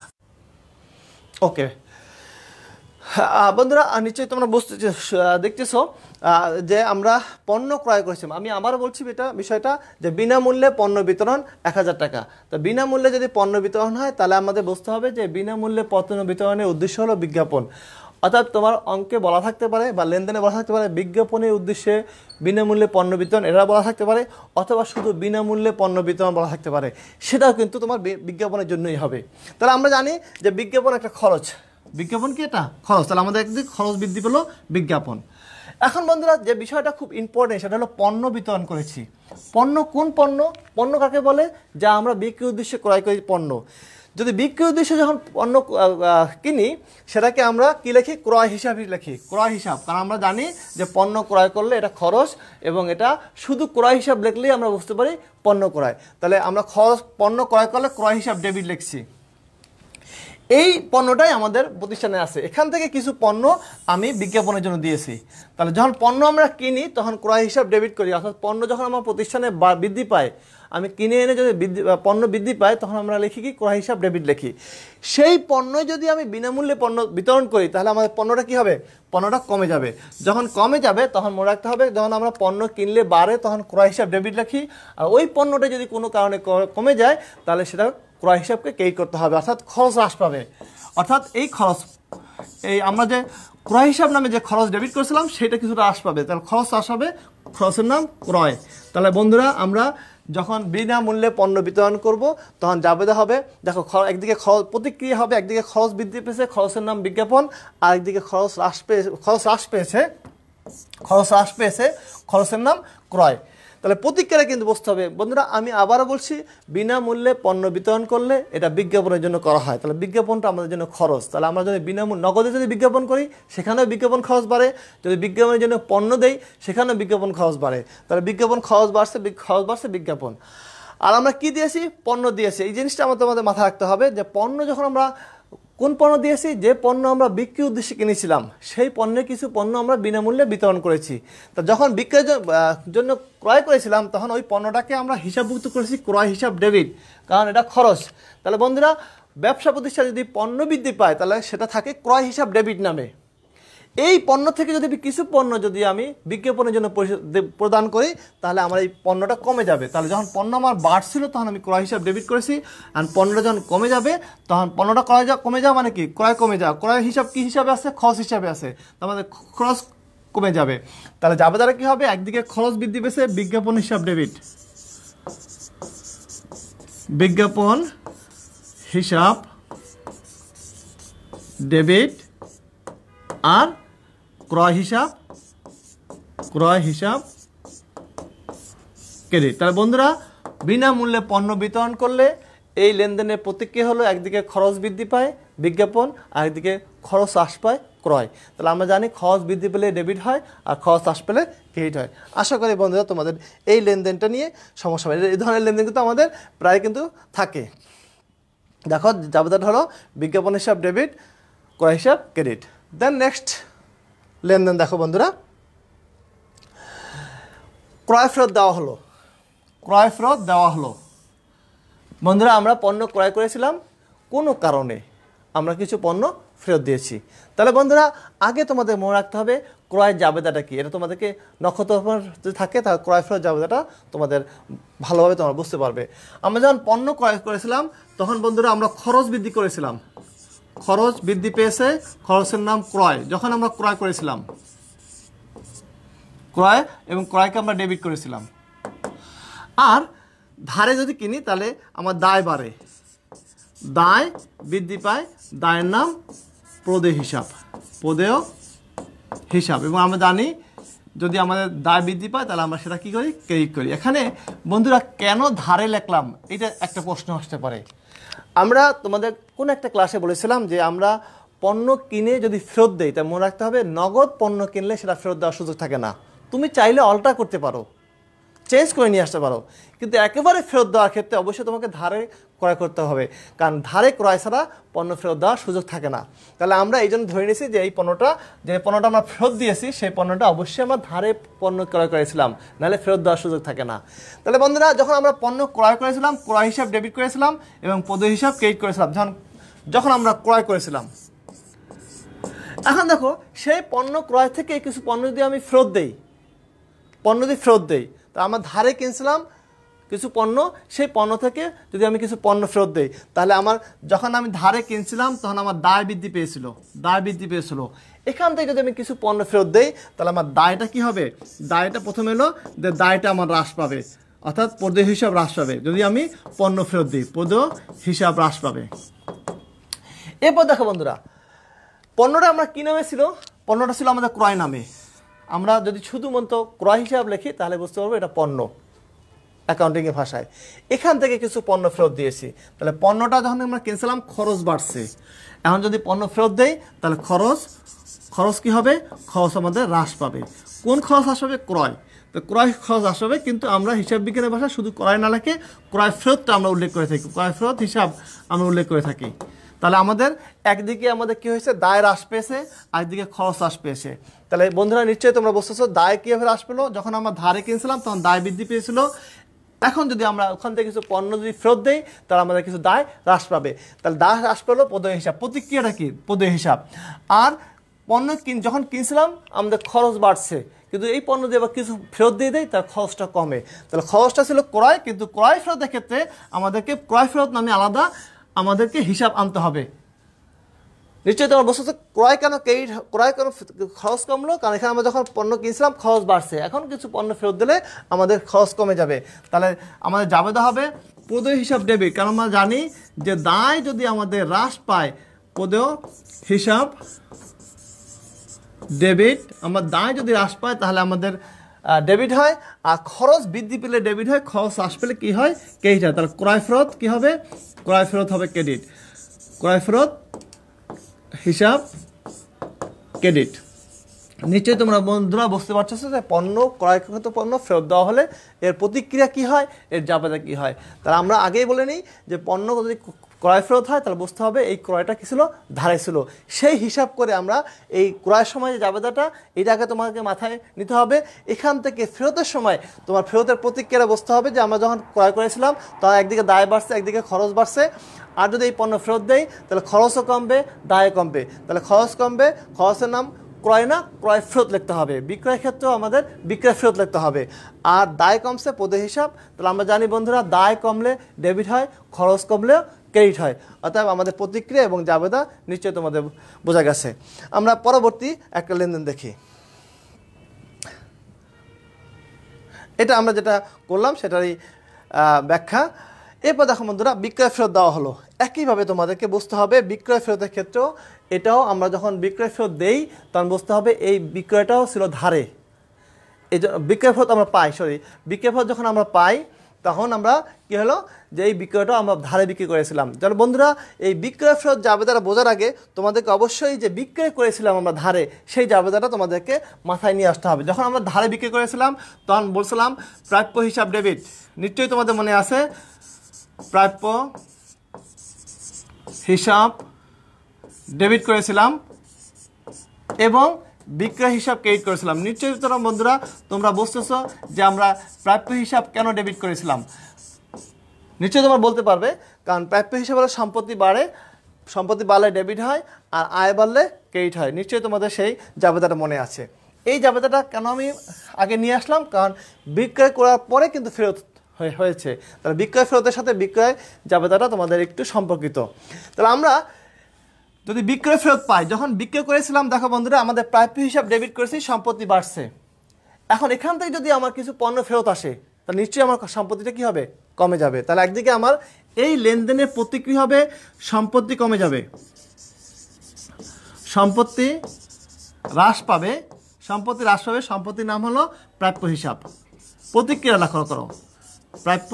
ওকে বন্ধুরা, নিশ্চয়ই তোমরা দেখতেছো যে আমরা পণ্য ক্রয় করেছি। আমি আবার বলছি বিষয়টা যে বিনামূল্যে পণ্য বিতরণ 1000 টাকা। তো বিনামূল্যে যদি পণ্য বিতরণ হয় তাহলে আমাদের বুঝতে হবে যে বিনামূল্যে পণ্য বিতরণের উদ্দেশ্য হলো বিজ্ঞাপন। অর্থাৎ তোমার অঙ্কে বলা থাকতে পারে বা লেনদেনে বলা থাকতে পারে বিজ্ঞাপনের উদ্দেশ্যে বিনামূল্যে পণ্য বিতরণ, এটা বলা থাকতে পারে, অথবা শুধু বিনামূল্যে পণ্য বিতরণ বলা থাকতে পারে, সেটাও কিন্তু তোমার বিজ্ঞাপনের জন্যই হবে। তাহলে আমরা জানি যে বিজ্ঞাপন একটা খরচ, বিজ্ঞাপন কি এটা খরচ। তাহলে আমাদের একদিকে খরচ বৃদ্ধি পেল বিজ্ঞাপন। এখন বন্ধুরা যে বিষয়টা খুব ইম্পর্টেন্ট সেটা হলো পণ্য বিতরণ করেছি। পণ্য কোন পণ্য কাকে বলে, যা আমরা বিক্রি উদ্দেশ্যে ক্রয় করি পণ্য। যদি বিক্রি উদ্দেশ্যে যখন পণ্য কিনি সেটাকে আমরা কি লিখি, ক্রয় হিসাবই লিখি, ক্রয় হিসাব। কারণ আমরা জানি যে পণ্য ক্রয় করলে এটা খরচ, এবং এটা শুধু ক্রয় হিসাব লিখলেই আমরা বুঝতে পারি পণ্য ক্রয়। তাহলে আমরা পণ্য ক্রয় করলে ক্রয় হিসাব ডেবিট লিখছি। এই পণ্যটাই আমাদের প্রতিষ্ঠানে আছে, এখান থেকে কিছু পণ্য আমি বিজ্ঞাপনের জন্য দিয়েছি। তাহলে যখন পণ্য আমরা কিনি তখন ক্রয় হিসাব ডেবিট করি, অর্থাৎ পণ্য যখন আমার প্রতিষ্ঠানে বৃদ্ধি পায়, আমি কিনে এনে যদি পণ্য বৃদ্ধি পায় তখন আমরা লিখি কি, ক্রয় হিসাব ডেবিট লিখি। সেই পণ্য যদি আমি বিনামূল্যে পণ্য বিতরণ করি তাহলে আমাদের পণ্যটা কি হবে, পণ্যটা কমে যাবে। যখন কমে যাবে তখন মনে রাখতে হবে যখন আমরা পণ্য কিনলে বাড়ে তখন ক্রয় হিসাব ডেবিট লিখি, আর ওই পণ্যটা যদি কোনো কারণে কমে যায় তাহলে সেটা ক্রয় হিসাবকে ক্রেডিট করতে হবে, অর্থাৎ খরচ হ্রাস পাবে। অর্থাৎ এই আমরা যে ক্রয় হিসাব নামে যে খরচ ডেবিট করেছিলাম সেটা কিছুটা হ্রাস পাবে, তাহলে খরচ হ্রাস হবে, খরচের নাম ক্রয়। তাহলে বন্ধুরা আমরা যখন বিনামূল্যে পণ্য বিতরণ করব তখন জাবেদা হবে, দেখো একদিকে প্রতিক্রিয়া হবে, একদিকে খরচ বৃদ্ধি পেয়েছে, খরচের নাম বিজ্ঞাপন, আর একদিকে খরচ হ্রাস পেয়েছে, খরচের নাম ক্রয়। তাহলে প্রতিক্রিয়া কিন্তু বুঝতে হবে বন্ধুরা। আমি আবারও বলছি, বিনামূল্যে পণ্য বিতরণ করলে এটা বিজ্ঞাপনের জন্য করা হয়, তাহলে বিজ্ঞাপনটা আমাদের জন্য খরচ। তাহলে আমরা যদি নগদে যদি বিজ্ঞাপন করি সেখানেও বিজ্ঞাপন খরচ বাড়ে, যদি বিজ্ঞাপনের জন্য পণ্য দেই সেখানেও বিজ্ঞাপন খরচ বাড়ে। তাহলে বিজ্ঞাপন খরচ বাড়ছে বিজ্ঞাপন। আর আমরা কি দিয়েছি, পণ্য দিয়েছি। এই জিনিসটা তোমাদের মাথায় রাখতে হবে যে পণ্য যখন আমরা কোন পণ্য দিয়েছি, যে পণ্য আমরা বিক্রি উদ্দেশ্যে কিনেছিলাম সেই পণ্যের কিছু পণ্য আমরা বিনামূল্যে বিতরণ করেছি। তা যখন বিক্রির জন্য ক্রয় করেছিলাম তখন ওই পণ্যটাকে আমরা হিসাবভুক্ত করেছি ক্রয় হিসাব ডেবিট, কারণ এটা খরচ। তাহলে বন্ধুরা ব্যবসা প্রতিষ্ঠান যদি পণ্য বৃদ্ধি পায় তাহলে সেটা থাকে ক্রয় হিসাব ডেবিট নামে। এই পণ্য থেকে যদি কিছু পণ্য যদি আমি বিজ্ঞাপনের জন্য প্রদান করি তাহলে আমার এই পণ্যটা কমে যাবে। তাহলে যখন পণ্য আমার বাড়ছিল তখন আমি ক্রয় হিসাব ডেবিট করেছি, আর পণ্যটা যখন কমে যাবে তখন পণ্যটা কমে যাওয়া মানে কি, ক্রয় কমে যাওয়া। ক্রয় হিসাব কি হিসাবে আছে, খরচ হিসাবে আছে, তার মানে খরচ কমে যাবে। তাহলে যাবে দ্বারা কি হবে, একদিকে খরচ বৃদ্ধি পেয়েছে, বিজ্ঞাপন হিসাব ডেবিট, বিজ্ঞাপন হিসাব ডেবিট, আর ক্রয় হিসাব ক্রেডিট। তাহলে বন্ধুরা বিনামূল্যে পণ্য বিতরণ করলে এই লেনদেনের প্রতিক্রিয়া হলো একদিকে খরচ বৃদ্ধি পায় বিজ্ঞাপন, আর একদিকে খরচ হ্রাস পায় ক্রয়। তাহলে আমরা জানি খরচ বৃদ্ধি পেলে ডেবিট হয় আর খরচ হ্রাস পেলে ক্রেডিট হয়। আশা করি বন্ধুরা তোমাদের এই লেনদেনটা নিয়ে সমস্যা হয়। এই ধরনের লেনদেন কিন্তু আমাদের প্রায় কিন্তু থাকে। দেখো জাবেদাটা হলো বিজ্ঞাপন হিসাব ডেবিট, ক্রয় হিসাব ক্রেডিট। দেন নেক্সট লেনদেন দেখো বন্ধুরা, ক্রয় ফেরত দেওয়া হলো। ক্রয় ফেরত দেওয়া হলো বন্ধুরা, আমরা পণ্য ক্রয় করেছিলাম, কোনো কারণে আমরা কিছু পণ্য ফেরত দিয়েছি। তাহলে বন্ধুরা আগে তোমাদের মনে রাখতে হবে ক্রয় জাবেদাটা কি। এটা তোমাদেরকে নক্ষত্র যদি থাকে তাহলে ক্রয় ফেরত জাবেদাটা তোমাদের ভালোভাবে তোমরা বুঝতে পারবে। আমরা যখন পণ্য ক্রয় করেছিলাম তখন বন্ধুরা আমরা খরচ বৃদ্ধি করেছিলাম, খরচ বৃদ্ধি পেয়েছে, খরচের নাম ক্রয়। যখন আমরা ক্রয় করেছিলাম, ক্রয় এবং ক্রয়কে আমরা ডেবিট করেছিলাম। আর ধারে যদি কিনি তাহলে আমার দায় বাড়ে, দায় বৃদ্ধি পায়, দায়ের নাম প্রদেয় হিসাব, প্রদেয় হিসাব। এবং আমরা জানি যদি আমাদের দায় বৃদ্ধি পায় তাহলে আমরা সেটা কী করি, ক্রেডিট করি। এখানে বন্ধুরা কেন ধারে লিখলাম, এটা একটা প্রশ্ন আসতে পারে। আমরা তোমাদের কোন একটা ক্লাসে বলেছিলাম যে আমরা পণ্য কিনে যদি ফেরত দেই তা মনে রাখতে হবে নগদ পণ্য কিনলে সেটা ফেরত দেওয়ার সুযোগ থাকে না। তুমি চাইলে অল্টার করতে পারো, চেঞ্জ করে নিয়ে আসতে পারো, কিন্তু একেবারে ফেরত দেওয়ার ক্ষেত্রে অবশ্যই তোমাকে ধারে ক্রয় করতে হবে, কারণ ধারে ক্রয় ছাড়া পণ্য ফেরত দেওয়ার সুযোগ থাকে না। তাহলে আমরা এই জন্য ধরে নিয়েছি যে এই পণ্যটা, যে পণ্যটা আমরা ফেরত দিয়েছি সেই পণ্যটা অবশ্যই আমরা ধারে পণ্য ক্রয় করেছিলাম, নাহলে ফেরত দেওয়ার সুযোগ থাকে না। তাহলে বন্ধুরা যখন আমরা পণ্য ক্রয় করেছিলাম ক্রয় হিসাব ডেবিট করেছিলাম এবং প্রদেয় হিসাব ক্রেডিট করেছিলাম যখন আমরা ক্রয় করেছিলাম। এখন দেখো সেই পণ্য ক্রয় থেকে কিছু পণ্য যদি আমি ফেরত দেই, পণ্য যদি ফেরত দেই, তা আমরা ধারে কিনছিলাম কিছু পণ্য, সেই পণ্য থেকে যদি আমি কিছু পণ্য ফেরত দেই তাহলে আমার যখন আমি ধারে কিনছিলাম তখন আমার দায় বৃদ্ধি পেয়েছিল। এখান থেকে যদি আমি কিছু পণ্য ফেরত দেই তাহলে আমার দায়টা কি হবে, দায়টা প্রথমে এলো যে দায়টা আমার হ্রাস পাবে, অর্থাৎ প্রদেয় হিসাব হ্রাস পাবে। যদি আমি পণ্য ফেরত দিই প্রদেয় হিসাব হ্রাস পাবে। এরপর দেখো বন্ধুরা পণ্যটা আমরা কি নামে ছিল, পণ্যটা ছিল আমাদের ক্রয় নামে। আমরা যদি শুধুমাত্র ক্রয় হিসাব লিখি তাহলে বুঝতে পারবো এটা পণ্য অ্যাকাউন্টিংয়ের ভাষায়। এখান থেকে কিছু পণ্য ফেরত দিয়েছি, তাহলে পণ্যটা যখন আমরা কিনছিলাম খরচ বাড়ছে। এখন যদি পণ্য ফেরত দেই তাহলে খরচ কি হবে, খরচ আমাদের হ্রাস পাবে। কোন খরচ হ্রাস পাবে, ক্রয়। তো ক্রয় খরচ হ্রাস পাবে, কিন্তু আমরা হিসাব বিজ্ঞানের ভাষায় শুধু ক্রয় না লিখে ক্রয় ফেরতটা আমরা উল্লেখ করে থাকি, ক্রয় ফেরত হিসাব আমরা উল্লেখ করে থাকি। তাহলে আমাদের একদিকে আমাদের কি হয়েছে, দায় হ্রাস পেয়েছে, আরেকদিকে খরচ হ্রাস পেয়েছে। তাহলে বন্ধুরা নিশ্চয়ই তোমরা বুঝতেছো দায় কীভাবে হ্রাস পেলো, যখন আমরা ধারে কিনছিলাম তখন দায় বৃদ্ধি পেয়েছিল। এখন যদি আমরা ওখান থেকে কিছু পণ্য যদি ফেরত দেই তাহলে আমাদের কিছু দায় হ্রাস পাবে। তাহলে দায় হ্রাস পেলো, প্রদেয় হিসাব। প্রতিক্রিয়াটা কি, প্রদেয় হিসাব। আর পণ্য যখন কিনছিলাম আমাদের খরচ বাড়ছে, কিন্তু এই পণ্য দিয়ে আবার কিছু ফেরত দিয়ে দেয় তার খরচটা কমে। তাহলে খরচটা ছিল ক্রয়, কিন্তু ক্রয় ফেরতের ক্ষেত্রে আমাদেরকে ক্রয় ফেরত নামে আলাদা আমাদেরকে হিসাব আনতে হবে। নিশ্চয়ই তোমার বস্তু ক্রয় কেন খরচ কমলো, কারণ এখানে আমরা যখন পণ্য কিনছিলাম খরচ বাড়ছে, এখন কিছু পণ্য ফেরত দিলে আমাদের খরচ কমে যাবে। তাহলে আমাদের জাবেদা হবে প্রদেয় হিসাব ডেবিট, কারণ আমরা জানি যে দায় যদি আমাদের হ্রাস পায় প্রদেয় হিসাব ডেবিট, আমার দায় যদি হ্রাস পায় তাহলে আমাদের ডেবিট হয়, আর খরচ বৃদ্ধি পেলে ডেবিট হয়, খরচ হ্রাস পেলে কি হয়, ক্রেডিট হয়। তাহলে ক্রয় ফেরত কি হবে, ক্রয় ফেরত হবে ক্রেডিট, ক্রয় ফেরত হিসাব ক্রেডিট। নিশ্চয়ই তোমরা বন্ধুরা বুঝতে পারছো যে পণ্য ক্রয়কৃত পণ্য ফেরত দেওয়া হলে এর প্রতিক্রিয়া কি হয়, এর জাবেদা কি হয়। তাহলে আমরা আগেই বলে নিই যে পণ্য যদি ক্রয় ফেরত হয় তাহলে বুঝতে হবে এই ক্রয়টা কি ছিল, ধারে ছিল। সেই হিসাব করে আমরা এই ক্রয়ের সময় যে জাবেদাটা এটাকে তোমাকে মাথায় নিতে হবে। এখান থেকে ফেরতের সময় তোমার ফেরতের প্রতিক্রিয়া বুঝতে হবে যে আমরা যখন ক্রয় করেছিলাম তখন একদিকে দায় বাড়ছে, একদিকে খরচ বাড়ছে। আর যদি এই পণ্য ফেরত দেই তাহলে খরচও কমবে, দায়ও কমবে। তাহলে খরচ কমবে, খরচের নাম ক্রয় না ক্রয় ফেরত লিখতে হবে, বিক্রয় ক্ষেত্রেও আমাদের বিক্রয় ফেরত লিখতে হবে। আর দায় কমছে পদে হিসাব, তাহলে আমরা জানি বন্ধুরা দায় কমলে ডেবিট হয়, খরচ কমলেও ক্রেডিট হয়। অর্থাৎ আমাদের প্রতিক্রিয়া এবং জাবেদা নিশ্চয়ই তোমাদের বোঝা গেছে। আমরা পরবর্তী একটা লেনদেন দেখি। এটা আমরা যেটা করলাম সেটারই ব্যাখ্যা। এরপর দেখো বন্ধুরা বিক্রয় ফেরত দেওয়া হলো। একইভাবে তোমাদেরকে বুঝতে হবে বিক্রয় ফেরতের ক্ষেত্রেও এটাও আমরা যখন বিক্রয় ফেরত দেই তখন বুঝতে হবে এই বিক্রয়টাও ছিল ধারে। এই বিক্রয় ফেরত আমরা পাই, বিক্রয় ফেরত যখন আমরা পাই তখন আমরা কী হলো যে এই বিক্রয়টাও আমরা ধারে বিক্রি করেছিলাম। যেন বন্ধুরা এই বিক্রয় ফেরত জাবেদাটা বোঝার আগে তোমাদেরকে অবশ্যই যে বিক্রয় করেছিলাম আমরা ধারে সেই জাবেদাটা তোমাদেরকে মাথায় নিয়ে আসতে হবে। যখন আমরা ধারে বিক্রি করেছিলাম তখন বলছিলাম প্রাপ্য হিসাব ডেবিট, নিশ্চয়ই তোমাদের মনে আছে প্রাপ্য হিসাব ডেবিট করেছিলাম এবং বিক্রয় হিসাব ক্রেডিট করেছিলাম। নিশ্চয়ই তোমরা বন্ধুরা তোমরা বুঝতেছো যে আমরা প্রাপ্য হিসাব কেন ডেবিট করেছিলাম, নিশ্চয়ই তোমরা বলতে পারবে। কারণ প্রাপ্য হিসাব হলো সম্পত্তি বাড়ে, সম্পত্তি বাড়লে ডেবিট হয় আর আয় বাড়লে ক্রেডিট হয়। নিশ্চয়ই তোমাদের সেই জাবেদাটা মনে আছে। এই জাবেদাটা কেন আমি আগে নিয়ে আসলাম, কারণ বিক্রয় করার পরে কিন্তু ফেরত হয়েছে, তাহলে বিক্রয় ফেরতের সাথে বিক্রয় জাবেদাটা তোমাদের একটু সম্পর্কিত। তাহলে আমরা যদি বিক্রয় ফেরত পাই, যখন বিক্রয় করেছিলাম দেখো বন্ধুরা আমাদের প্রাপ্য হিসাব ডেবিট করেছি, সম্পত্তি বাড়ছে। এখন এখান থেকে যদি আমার কিছু পণ্য ফেরত আসে তাহলে নিশ্চয়ই আমার সম্পত্তিটা কী হবে, কমে যাবে। তাহলে একদিকে আমার এই লেনদেনের প্রতিক্রিয়া হবে সম্পত্তি কমে যাবে, সম্পত্তি হ্রাস পাবে, সম্পত্তি হ্রাস পাবে, সম্পত্তির নাম হলো প্রাপ্য হিসাব। প্রতিক্রিয়া লক্ষ্য করো, প্রাপ্য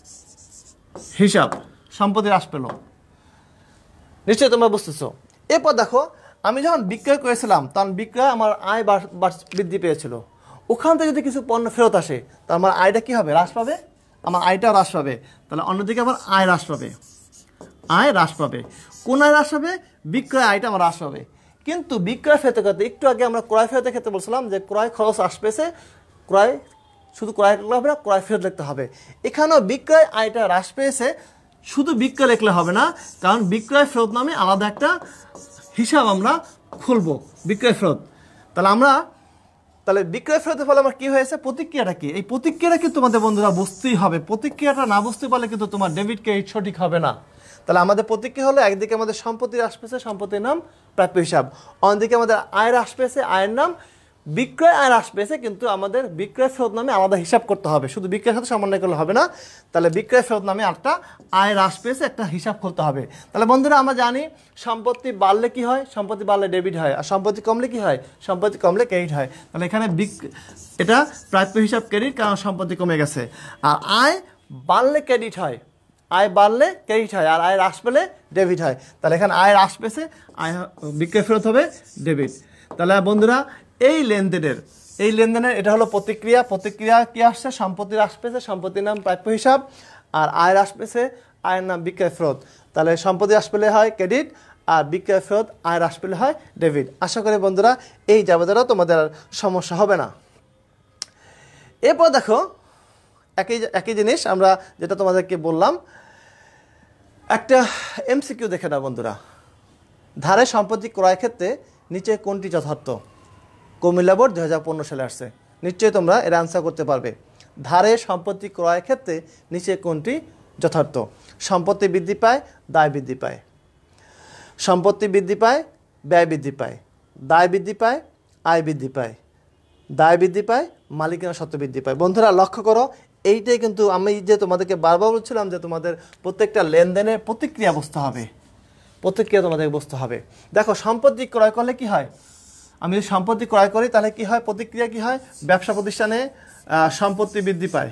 হিসাব সম্পত্তি হ্রাস পেল, নিশ্চয়ই তোমরা বুঝতেছো। এরপর দেখো আমি যখন বিক্রয় করেছিলাম তখন বিক্রয় আমার আয় বৃদ্ধি পেয়েছিল, ওখান থেকে যদি কিছু পণ্য ফেরত আসে তা আমার আয়টা কী হবে, হ্রাস পাবে, আমার আয়টাও হ্রাস পাবে। তাহলে অন্যদিকে আমার আয় হ্রাস পাবে, আয় হ্রাস পাবে। কোন আয় হ্রাস পাবে, বিক্রয় আয়টা আমার হ্রাস পাবে। কিন্তু বিক্রয় ফেরতের ক্ষেত্রে একটু আগে আমরা ক্রয় ফেরতের ক্ষেত্রে বলছিলাম যে ক্রয় খরচ হ্রাস পেয়েছে, ক্রয় শুধু ক্রয় লিখলে হবে না, ক্রয় ফেরত লিখতে হবে। এখানেও বিক্রয় আয়টা হ্রাস পেয়েছে, শুধু বিক্রয় লিখলে হবে না, কারণ বিক্রয় ফেরত নামে আলাদা একটা হিসাব আমরা খুলব, বিক্রয় ফেরত। তাহলে বিক্রয় ফেরতের ফলে আমার কী হয়েছে, প্রতিক্রিয়াটা কি, এই প্রতিক্রিয়াটা কিন্তু তোমাদের বন্ধুরা বুঝতেই হবে। প্রতিক্রিয়াটা না বুঝতে পারলে কিন্তু তোমার ডেবিট ক্রেডিট সঠিক হবে না। তাহলে আমাদের প্রতিক্রিয়া হলো একদিকে আমাদের সম্পত্তির হ্রাস পেয়েছে, সম্পত্তির নাম প্রাপ্য হিসাব, অন্যদিকে আমাদের আয়ের হ্রাস পেয়েছে, আয়ের নাম বিক্রয় আয় হ্রাস পেয়েছে, কিন্তু আমাদের বিক্রয় ফেরত নামে আলাদা হিসাব করতে হবে, শুধু বিক্রয়ের সাথে সমন্বয় করলে হবে না। তাহলে বিক্রয় ফেরত নামে একটা আয় হ্রাস পেয়েছে, একটা হিসাব করতে হবে। তাহলে বন্ধুরা আমরা জানি সম্পত্তি বাড়লে কি হয়, সম্পত্তি বাড়লে ডেবিট হয়, আর সম্পত্তি কমলে কি হয়, সম্পত্তি কমলে ক্রেডিট হয়। তাহলে এখানে এটা প্রাপ্য হিসাব ক্রেডিট, কারণ সম্পত্তি কমে গেছে। আর আয় বাড়লে ক্রেডিট হয়, আয় বাড়লে ক্রেডিট হয়, আর আয় হ্রাস পেলে ডেবিট হয়। তাহলে এখানে আয় হ্রাস পেয়েছে, আয় বিক্রয় ফেরত হবে ডেবিট। তাহলে বন্ধুরা এই লেনদেনের এটা হলো প্রতিক্রিয়া। প্রতিক্রিয়া কি আসছে, সম্পত্তি হ্রাস পেয়েছে, সম্পত্তির নাম প্রাপ্য হিসাব, আর আয় হ্রাস পেয়েছে, আয়ের নাম বিক্রয় ফেরত। তাহলে সম্পত্তি হ্রাস পেলে হয় ক্রেডিট, আর বিক্রয় ফেরত আয় হ্রাস পেলে হয় ডেবিট। আশা করি বন্ধুরা এই জাবেদারও তোমাদের সমস্যা হবে না। এরপর দেখো একই জিনিস আমরা যেটা তোমাদেরকে বললাম, একটা এমসিকিউ দেখে নাও বন্ধুরা। ধারে সম্পত্তি ক্রয় ক্ষেত্রে নিচে কোনটি যথার্থ? কুমিল্লা বোর্ড 2015 সালে আসছে, নিশ্চয়ই তোমরা এর আনসার করতে পারবে। ধারে সম্পত্তি ক্রয় ক্ষেত্রে নিচে কোনটি যথার্থ? সম্পত্তি বৃদ্ধি পায়, দায় বৃদ্ধি পায়, সম্পত্তি বৃদ্ধি পায়, ব্যয় বৃদ্ধি পায়, দায় বৃদ্ধি পায়, আয় বৃদ্ধি পায়, দায় বৃদ্ধি পায়, মালিকানা সত্ত্ব বৃদ্ধি পায়। বন্ধুরা লক্ষ্য করো, এইটাই কিন্তু আমি যে তোমাদেরকে বারবার বলছিলাম যে তোমাদের প্রত্যেকটা লেনদেনের প্রতিক্রিয়া বুঝতে হবে, প্রতিক্রিয়া তোমাদের বুঝতে হবে। দেখো সম্পত্তি ক্রয় করলে কি হয়, আমি যদি সম্পত্তি ক্রয় করি তাহলে কি হয়, প্রতিক্রিয়া কি হয়, ব্যবসা প্রতিষ্ঠানে সম্পত্তি বৃদ্ধি পায়,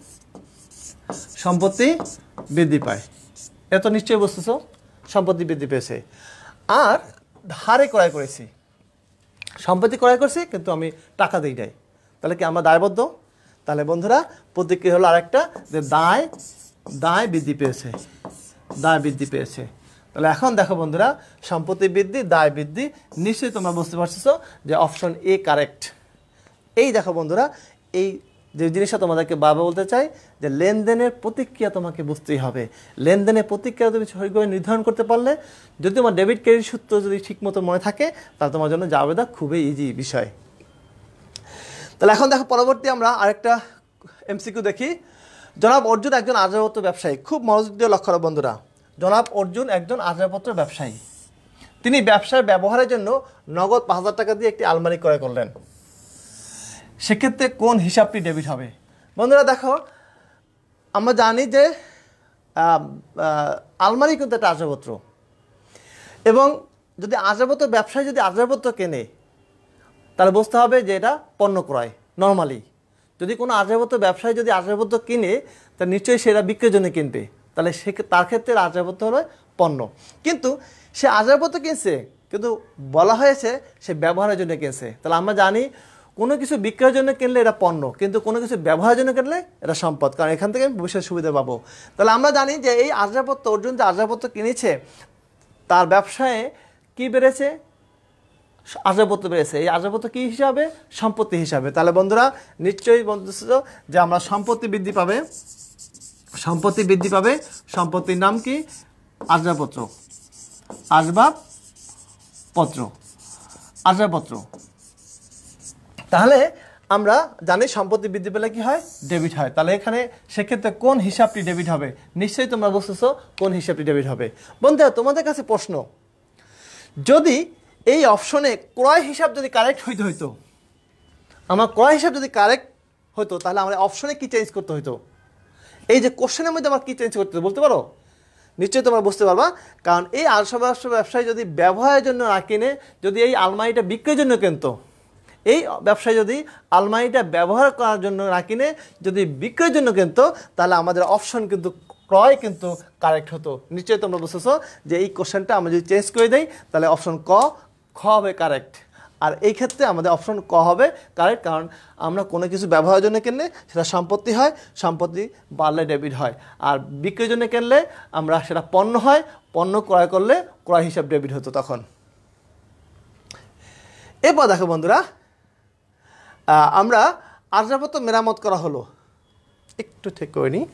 সম্পত্তি বৃদ্ধি পায়, এত নিশ্চয়ই বুঝতেছো, সম্পত্তি বৃদ্ধি পেয়েছে। আর ধারে ক্রয় করেছি, সম্পত্তি ক্রয় করছি কিন্তু আমি টাকা দিই নাই, তাহলে কি আমরা দায়বদ্ধ? তাহলে বন্ধুরা প্রতিক্রিয়া হলো আরেকটা, যে দায় বৃদ্ধি পেয়েছে, দায় বৃদ্ধি পেয়েছে। তাহলে এখন দেখো বন্ধুরা সম্পত্তি বৃদ্ধি, দায় বৃদ্ধি, নিশ্চয়ই তোমরা বুঝতে পারছো যে অপশন এ কারেক্ট। এই দেখো বন্ধুরা এই যে জিনিসটা তোমাদেরকে বারবার বলতে চাই যে লেনদেনের প্রতিক্রিয়া তোমাকে বুঝতেই হবে। লেনদেনের প্রতিক্রিয়া তুমি সঠিকভাবে নির্ধারণ করতে পারলে, যদি তোমার ডেবিট ক্রেডিট সূত্র যদি ঠিকমতো মনে থাকে, তাহলে তোমার জন্য জাবেদা খুবই ইজি বিষয়। তাহলে এখন দেখো পরবর্তী আমরা আরেকটা এমসিকিউ দেখি। জনাব অর্জুন একজন আসবাবপত্র ব্যবসায়ী। খুব মনোযোগ দিয়ে লক্ষ্য করো বন্ধুরা। জনাব অর্জুন একজন আসবাবপত্র ব্যবসায়ী। তিনি ব্যবসার ব্যবহারের জন্য নগদ 5,000 টাকা দিয়ে একটি আলমারি ক্রয় করলেন। সেক্ষেত্রে কোন হিসাবটি ডেবিট হবে? বন্ধুরা দেখো, আমরা জানি যে আলমারি কিন্তু একটা আসবাবপত্র, এবং যদি আসবাবপত্র ব্যবসায়ী যদি আসবাবপত্র কেনে, তাহলে বুঝতে হবে যে এটা পণ্য ক্রয়। নর্মালি যদি কোনো আসবাবপত্র ব্যবসায়ী যদি আসবাবপত্র কিনে, তাহলে নিশ্চয়ই সেটা বিক্রির জন্য কিনবে, তাহলে তার ক্ষেত্রে আসবাবপত্র হলো পণ্য। কিন্তু সে আসবাবপত্র কিনছে, কিন্তু বলা হয়েছে সে ব্যবহারের জন্য কিনছে। তাহলে আমরা জানি কোনো কিছু বিক্রয়ের জন্য কিনলে এটা পণ্য, কিন্তু কোনো কিছু ব্যবহারের জন্য কিনলে এটা সম্পদ, কারণ এখান থেকে আমি ভবিষ্যৎ সুবিধা পাবো। তাহলে আমরা জানি যে এই আসবাবপত্র অর্জুন যে আসবাবপত্র কিনেছে, তার ব্যবসায় কি বেড়েছে? আসবাবপত্র বেড়েছে। এই আসবাবপত্র কী হিসাবে? সম্পত্তি হিসাবে। তাহলে বন্ধুরা নিশ্চয়ই বলতেছ যে আমরা সম্পত্তি বৃদ্ধি পাবে, সম্পত্তি বৃদ্ধি পাবে। সম্পত্তির নাম কি? আসবাবপত্র, আসবাবপত্র, আসবাবপত্র। তাহলে আমরা জানি সম্পত্তি বৃদ্ধি পেলে কি হয়? ডেবিট হয়। তাহলে এখানে সেক্ষেত্রে কোন হিসাবটি ডেবিট হবে? নিশ্চয়ই তোমরা বুঝতেছো কোন হিসাবটি ডেবিট হবে। বন্ধুরা তোমাদের কাছে প্রশ্ন, যদি এই অপশনে ক্রয় হিসাব যদি কারেক্ট হইতো, আমার ক্রয় হিসাব যদি কারেক্ট হতো, তাহলে আমরা অপশনে কি চেঞ্জ করতে হইতো? এই যে কোশ্চেনের মধ্যে আমার কি চেঞ্জ করতে হতো বলতে পারো? নিশ্চয়ই তোমরা বুঝতে পারবা। কারণ এই আসবাবপত্র ব্যবসায়ী যদি ব্যবহারের জন্য না কিনে, যদি এই আলমারিটা বিক্রির জন্য কিনতো, এই ব্যবসায়ী যদি আলমারিটা ব্যবহার করার জন্য না কিনে যদি বিক্রির জন্য কিনতো, তাহলে আমাদের অপশন কিন্তু ক্রয় কিন্তু কারেক্ট হতো। নিশ্চয়ই তোমরা বুঝতেছো যে এই কোশ্চেনটা আমরা যদি চেঞ্জ করে দেই, তাহলে অপশন খ হবে কারেক্ট। আর এই ক্ষেত্রে আমাদের অপশন ক হবে কারেক্ট, কারণ আমরা কোনো কিছু ব্যবহারের জন্য কিনলে সেটা সম্পত্তি হয়, সম্পত্তি বাড়লে ডেবিট হয়। আর বিক্রির জন্য কিনলে আমরা সেটা পণ্য হয়, পণ্য ক্রয় করলে ক্রয় হিসাব ডেবিট হতো তখন। এরপর দেখো বন্ধুরা, আমরা আসবাবপত্র মেরামত করা হলো। একটু ঠিক করে নিই।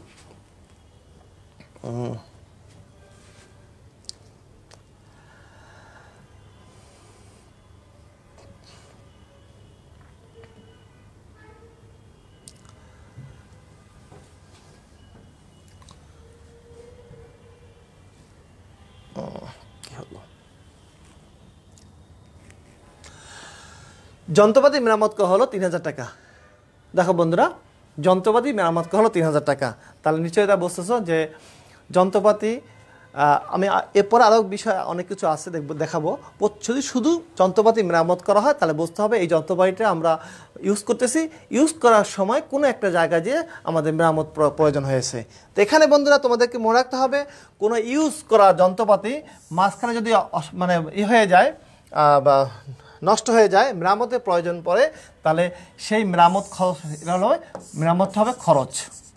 যন্ত্রপাতি মেরামত করা হলো 3,000 টাকা। দেখো বন্ধুরা, যন্ত্রপাতি মেরামত করা হলো 3,000 টাকা। তাহলে নিশ্চয়ই এটা বুঝতেছো যে যন্ত্রপাতি, আমি এরপর আরও বিষয় অনেক কিছু আছে দেখাবো। যদি শুধু যন্ত্রপাতি মেরামত করা হয়, তাহলে বুঝতে হবে এই যন্ত্রপাতিটা আমরা ইউজ করতেছি, ইউজ করার সময় কোনো একটা জায়গায় যে আমাদের মেরামত প্রয়োজন হয়েছে। তো এখানে বন্ধুরা তোমাদেরকে মনে রাখতে হবে, কোনো ইউজ করা যন্ত্রপাতি মাঝখানে যদি মানে হয়ে যায় বা নষ্ট হয়ে যায়, মেরামতের প্রয়োজন পড়ে, তাহলে সেই মেরামত খরচ মেরামত হবে খরচ।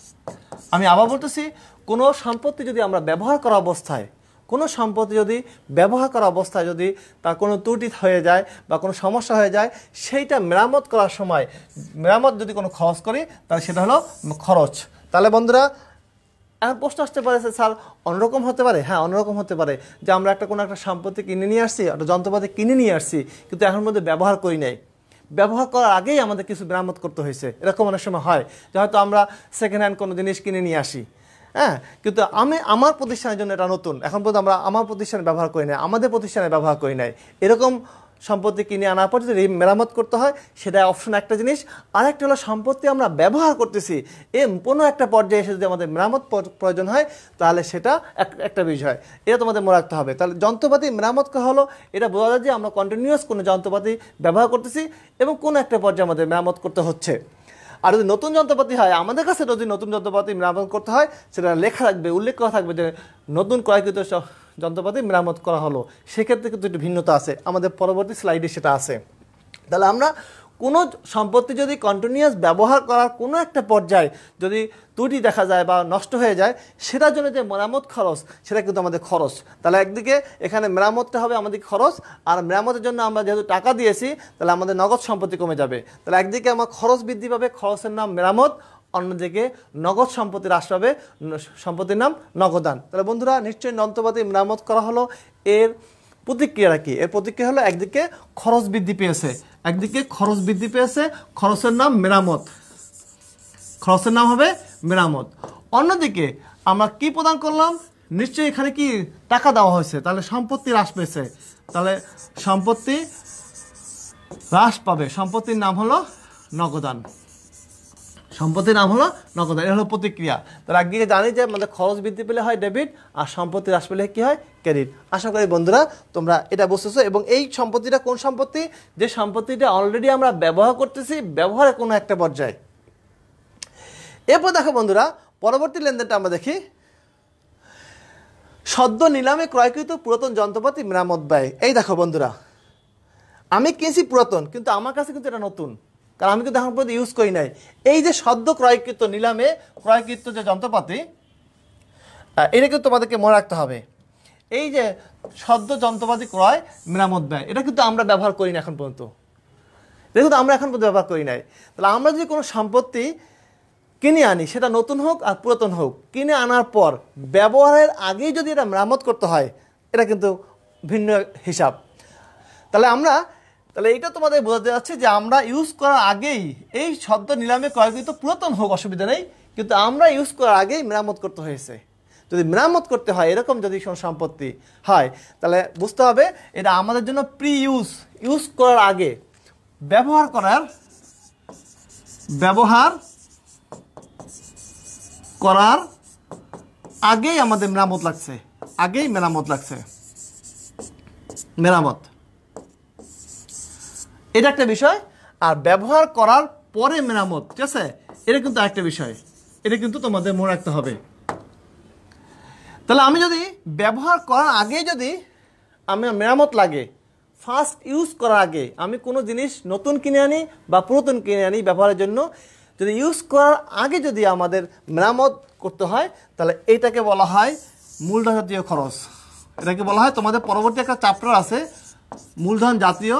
আমি আবার বলতেছি, কোনো সম্পত্তি যদি আমরা ব্যবহার করা অবস্থায়, কোনো সম্পত্তি যদি ব্যবহার করা অবস্থায় যদি তার কোনো ত্রুটি হয়ে যায় বা কোনো সমস্যা হয়ে যায়, সেইটা মেরামত করার সময় মেরামত যদি কোনো খরচ করি, তাহলে সেটা হলো খরচ। তাহলে বন্ধুরা এখন প্রশ্ন আসতে পারে, স্যার অন্যরকম হতে পারে? হ্যাঁ, অন্যরকম হতে পারে। যে আমরা কোনো একটা সম্পত্তি কিনে নিয়ে আসছি, একটা যন্ত্রপাতি কিনে নিয়ে আসছি, কিন্তু এখন মধ্যে ব্যবহার করি নাই, ব্যবহার করার আগেই আমাদের কিছু মেরামত করতে হয়েছে। এরকম অনেক সময় হয় যে হয়তো আমরা সেকেন্ড হ্যান্ড কোনো জিনিস কিনে নিয়ে আসি, হ্যাঁ, কিন্তু আমার প্রতিষ্ঠানের জন্য এটা নতুন, এখন পর্যন্ত আমরা আমার প্রতিষ্ঠানে ব্যবহার করি নাই, আমাদের প্রতিষ্ঠানে ব্যবহার করি নাই। এরকম সম্পত্তি কিনে আনার পর যদি মেরামত করতে হয়, সেটা অপশন একটা জিনিস। আরেকটা হলো সম্পত্তি আমরা ব্যবহার করতেছি, কোনো একটা পর্যায়ে এসে যদি আমাদের মেরামত প্রয়োজন হয়, তাহলে সেটা একটা বিষয়। এটা তোমাদের মনে রাখতে হবে। তাহলে যন্ত্রপাতি মেরামত করা হলো, এটা বোঝা যায় যে আমরা কন্টিনিউয়াস কোনো যন্ত্রপাতি ব্যবহার করতেছি এবং কোনো একটা পর্যায়ে আমাদের মেরামত করতে হচ্ছে। আর যদি নতুন যন্ত্রপাতি হয়, আমাদের কাছে যদি নতুন যন্ত্রপাতি মেরামত করতে হয়, সেটা লেখা থাকবে, উল্লেখ করা থাকবে যে নতুন ক্রয়কৃত যন্ত্রপাতি মেরামত করা হলো। সেক্ষেত্রে কিন্তু একটু ভিন্নতা আছে, আমাদের পরবর্তী স্লাইডে সেটা আছে। তাহলে আমরা কোনো সম্পত্তি যদি কন্টিনিউয়াস ব্যবহার করার কোনো একটা পর্যায়ে যদি ত্রুটি দেখা যায় বা নষ্ট হয়ে যায়, সেটার জন্য যে মেরামত খরচ, সেটা কিন্তু আমাদের খরচ। তাহলে একদিকে এখানে মেরামতটা হবে আমাদের খরচ, আর মেরামতের জন্য আমরা যেহেতু টাকা দিয়েছি, তাহলে আমাদের নগদ সম্পত্তি কমে যাবে। তাহলে একদিকে আমার খরচ বৃদ্ধি পাবে, খরচের নাম মেরামত, অন্যদিকে নগদ সম্পত্তি হ্রাস পাবে, সম্পত্তির নাম নগদান। তাহলে বন্ধুরা নিশ্চয়ই যন্ত্রপাতি মেরামত করা হলো, এর প্রতিক্রিয়াটা কি? এর প্রতিক্রিয়া হলো একদিকে খরচ বৃদ্ধি পেয়েছে, একদিকে খরচ বৃদ্ধি পেয়েছে, খরচের নাম মেরামত, খরচের নাম হবে মেরামত। অন্যদিকে আমরা কি প্রদান করলাম? নিশ্চয়ই এখানে কি টাকা দেওয়া হয়েছে, তাহলে সম্পত্তি হ্রাস পেয়েছে, তাহলে সম্পত্তি হ্রাস পাবে, সম্পত্তির নাম হলো নগদান, সম্পত্তির নাম হলো নগদান। এটা হলো প্রতিক্রিয়া। তাহলে একদিকে জানি যে আমাদের খরচ বৃদ্ধি পেলে হয় ডেবিট, আর সম্পত্তি হ্রাস পেলে কি হয়? ক্রেডিট। আশা করি বন্ধুরা তোমরা এটা বুঝতেছো। এবং এই সম্পত্তিটা কোন সম্পত্তি? যে সম্পত্তিটা অলরেডি আমরা ব্যবহার করতেছি, ব্যবহারের কোনো একটা পর্যায়ে। এরপর দেখো বন্ধুরা, পরবর্তী লেনদেনটা আমরা দেখি। সদ্য নিলামে ক্রয়কৃত পুরাতন যন্ত্রপাতি মেরামত ব্যয়। এই দেখো বন্ধুরা, আমি কিনছি পুরাতন, কিন্তু আমার কাছে কিন্তু এটা নতুন, কারণ আমি কিন্তু এখন পর্যন্ত ইউজ করি নাই। এই যে সদ্য ক্রয়কৃত, নিলামে ক্রয়কৃত যে যন্ত্রপাতি, এটা কিন্তু তোমাদেরকে মনে রাখতে হবে। এই যে সদ্য যন্ত্রপাতি ক্রয় মেরামত ব্যয়, এটা কিন্তু আমরা ব্যবহার করি না এখন পর্যন্ত, এটা কিন্তু আমরা এখন পর্যন্ত ব্যবহার করি নাই। তাহলে আমরা যদি কোনো সম্পত্তি কিনে আনি, সেটা নতুন হোক আর পুরাতন হোক, কিনে আনার পর ব্যবহারের আগেই যদি এটা মেরামত করতে হয়, এটা কিন্তু ভিন্ন হিসাব। তাহলে এইটা তোমাদের বোঝাতে যাচ্ছে যে আমরা ইউজ করার আগেই, এই সদ্য নিলামে ক্রয়কৃত পুরাতন হোক অসুবিধা নেই, কিন্তু আমরা ইউজ করার আগেই মেরামত করতে হয়েছে। যদি মেরামত করতে হয়, এরকম যদি কোনো সম্পত্তি হয়, তাহলে বুঝতে হবে এটা আমাদের জন্য প্রি ইউজ করার আগে, ব্যবহার করার আগেই আমাদের মেরামত লাগছে, আগেই মেরামত লাগছে, মেরামত, এটা একটা বিষয়। আর ব্যবহার করার পরে মেরামত, ঠিক আছে, এটা কিন্তু আরেকটা বিষয়, এটা কিন্তু তোমাদের মনে রাখতে হবে। তাহলে আমি যদি ব্যবহার করার আগে যদি আমি মেরামত লাগে, ফার্স্ট ইউজ করার আগে আমি কোনো জিনিস নতুন কিনে আনি বা পুরাতন কিনে আনি ব্যবহারের জন্য, যদি ইউজ করার আগে যদি আমাদের মেরামত করতে হয়, তাহলে এইটাকে বলা হয় মূলধন জাতীয় খরচ। এটাকে বলা হয়, তোমাদের পরবর্তী একটা চ্যাপ্টার আছে মূলধন জাতীয়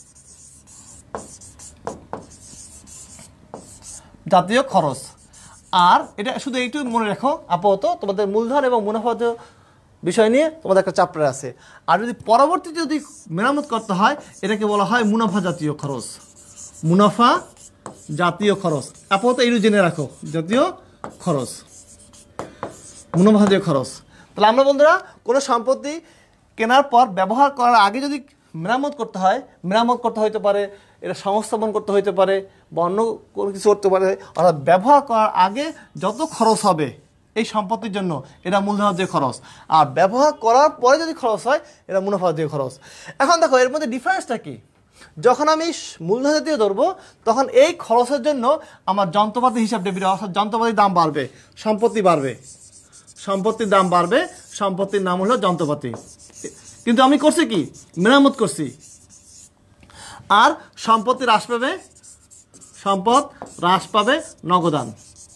খরচ। আর এটা শুধু এইটু মনে রাখো, আপাতত তোমাদের মূলধন এবং মুনাফা বিষয় নিয়ে তোমাদের একটা চ্যাপ্টার আছে। আর যদি পরবর্তীতে যদি মেরামত করতে হয়, এটাকে বলা হয় মুনাফা জাতীয় খরচ, মুনাফা জাতীয় খরচ। আপাতত এইটু জেনে রাখো, জাতীয় খরচ, মুনাফা জাতীয় খরচ। তাহলে আমরা বন্ধুরা কোনো সম্পত্তি কেনার পর ব্যবহার করার আগে যদি মেরামত করতে হয়, মেরামত করতে হইতে পারে, এটা সংস্থাপন করতে হইতে পারে, বা অন্য কোনো কিছু করতে পারে, অর্থাৎ ব্যবহার করার আগে যত খরচ হবে এই সম্পত্তির জন্য, এটা মূলধন জাতীয় খরচ। আর ব্যবহার করার পরে যদি খরচ হয়, এটা মুনাফা জাতীয় খরচ। এখন দেখো এর মধ্যে ডিফারেন্সটা কি? যখন আমি মূলধন জাতীয় ধরবো, তখন এই খরচের জন্য আমার যন্ত্রপাতি হিসাব ডেবিট, অর্থাৎ যন্ত্রপাতির দাম বাড়বে, সম্পত্তি বাড়বে, সম্পত্তির দাম বাড়বে, সম্পত্তির নাম হলো যন্ত্রপাতি। কিন্তু আমি করছি কি? মেরামত করছি। আর সম্পত্তি হ্রাস পাবে, সম্পদ হ্রাস পাবে নগদান।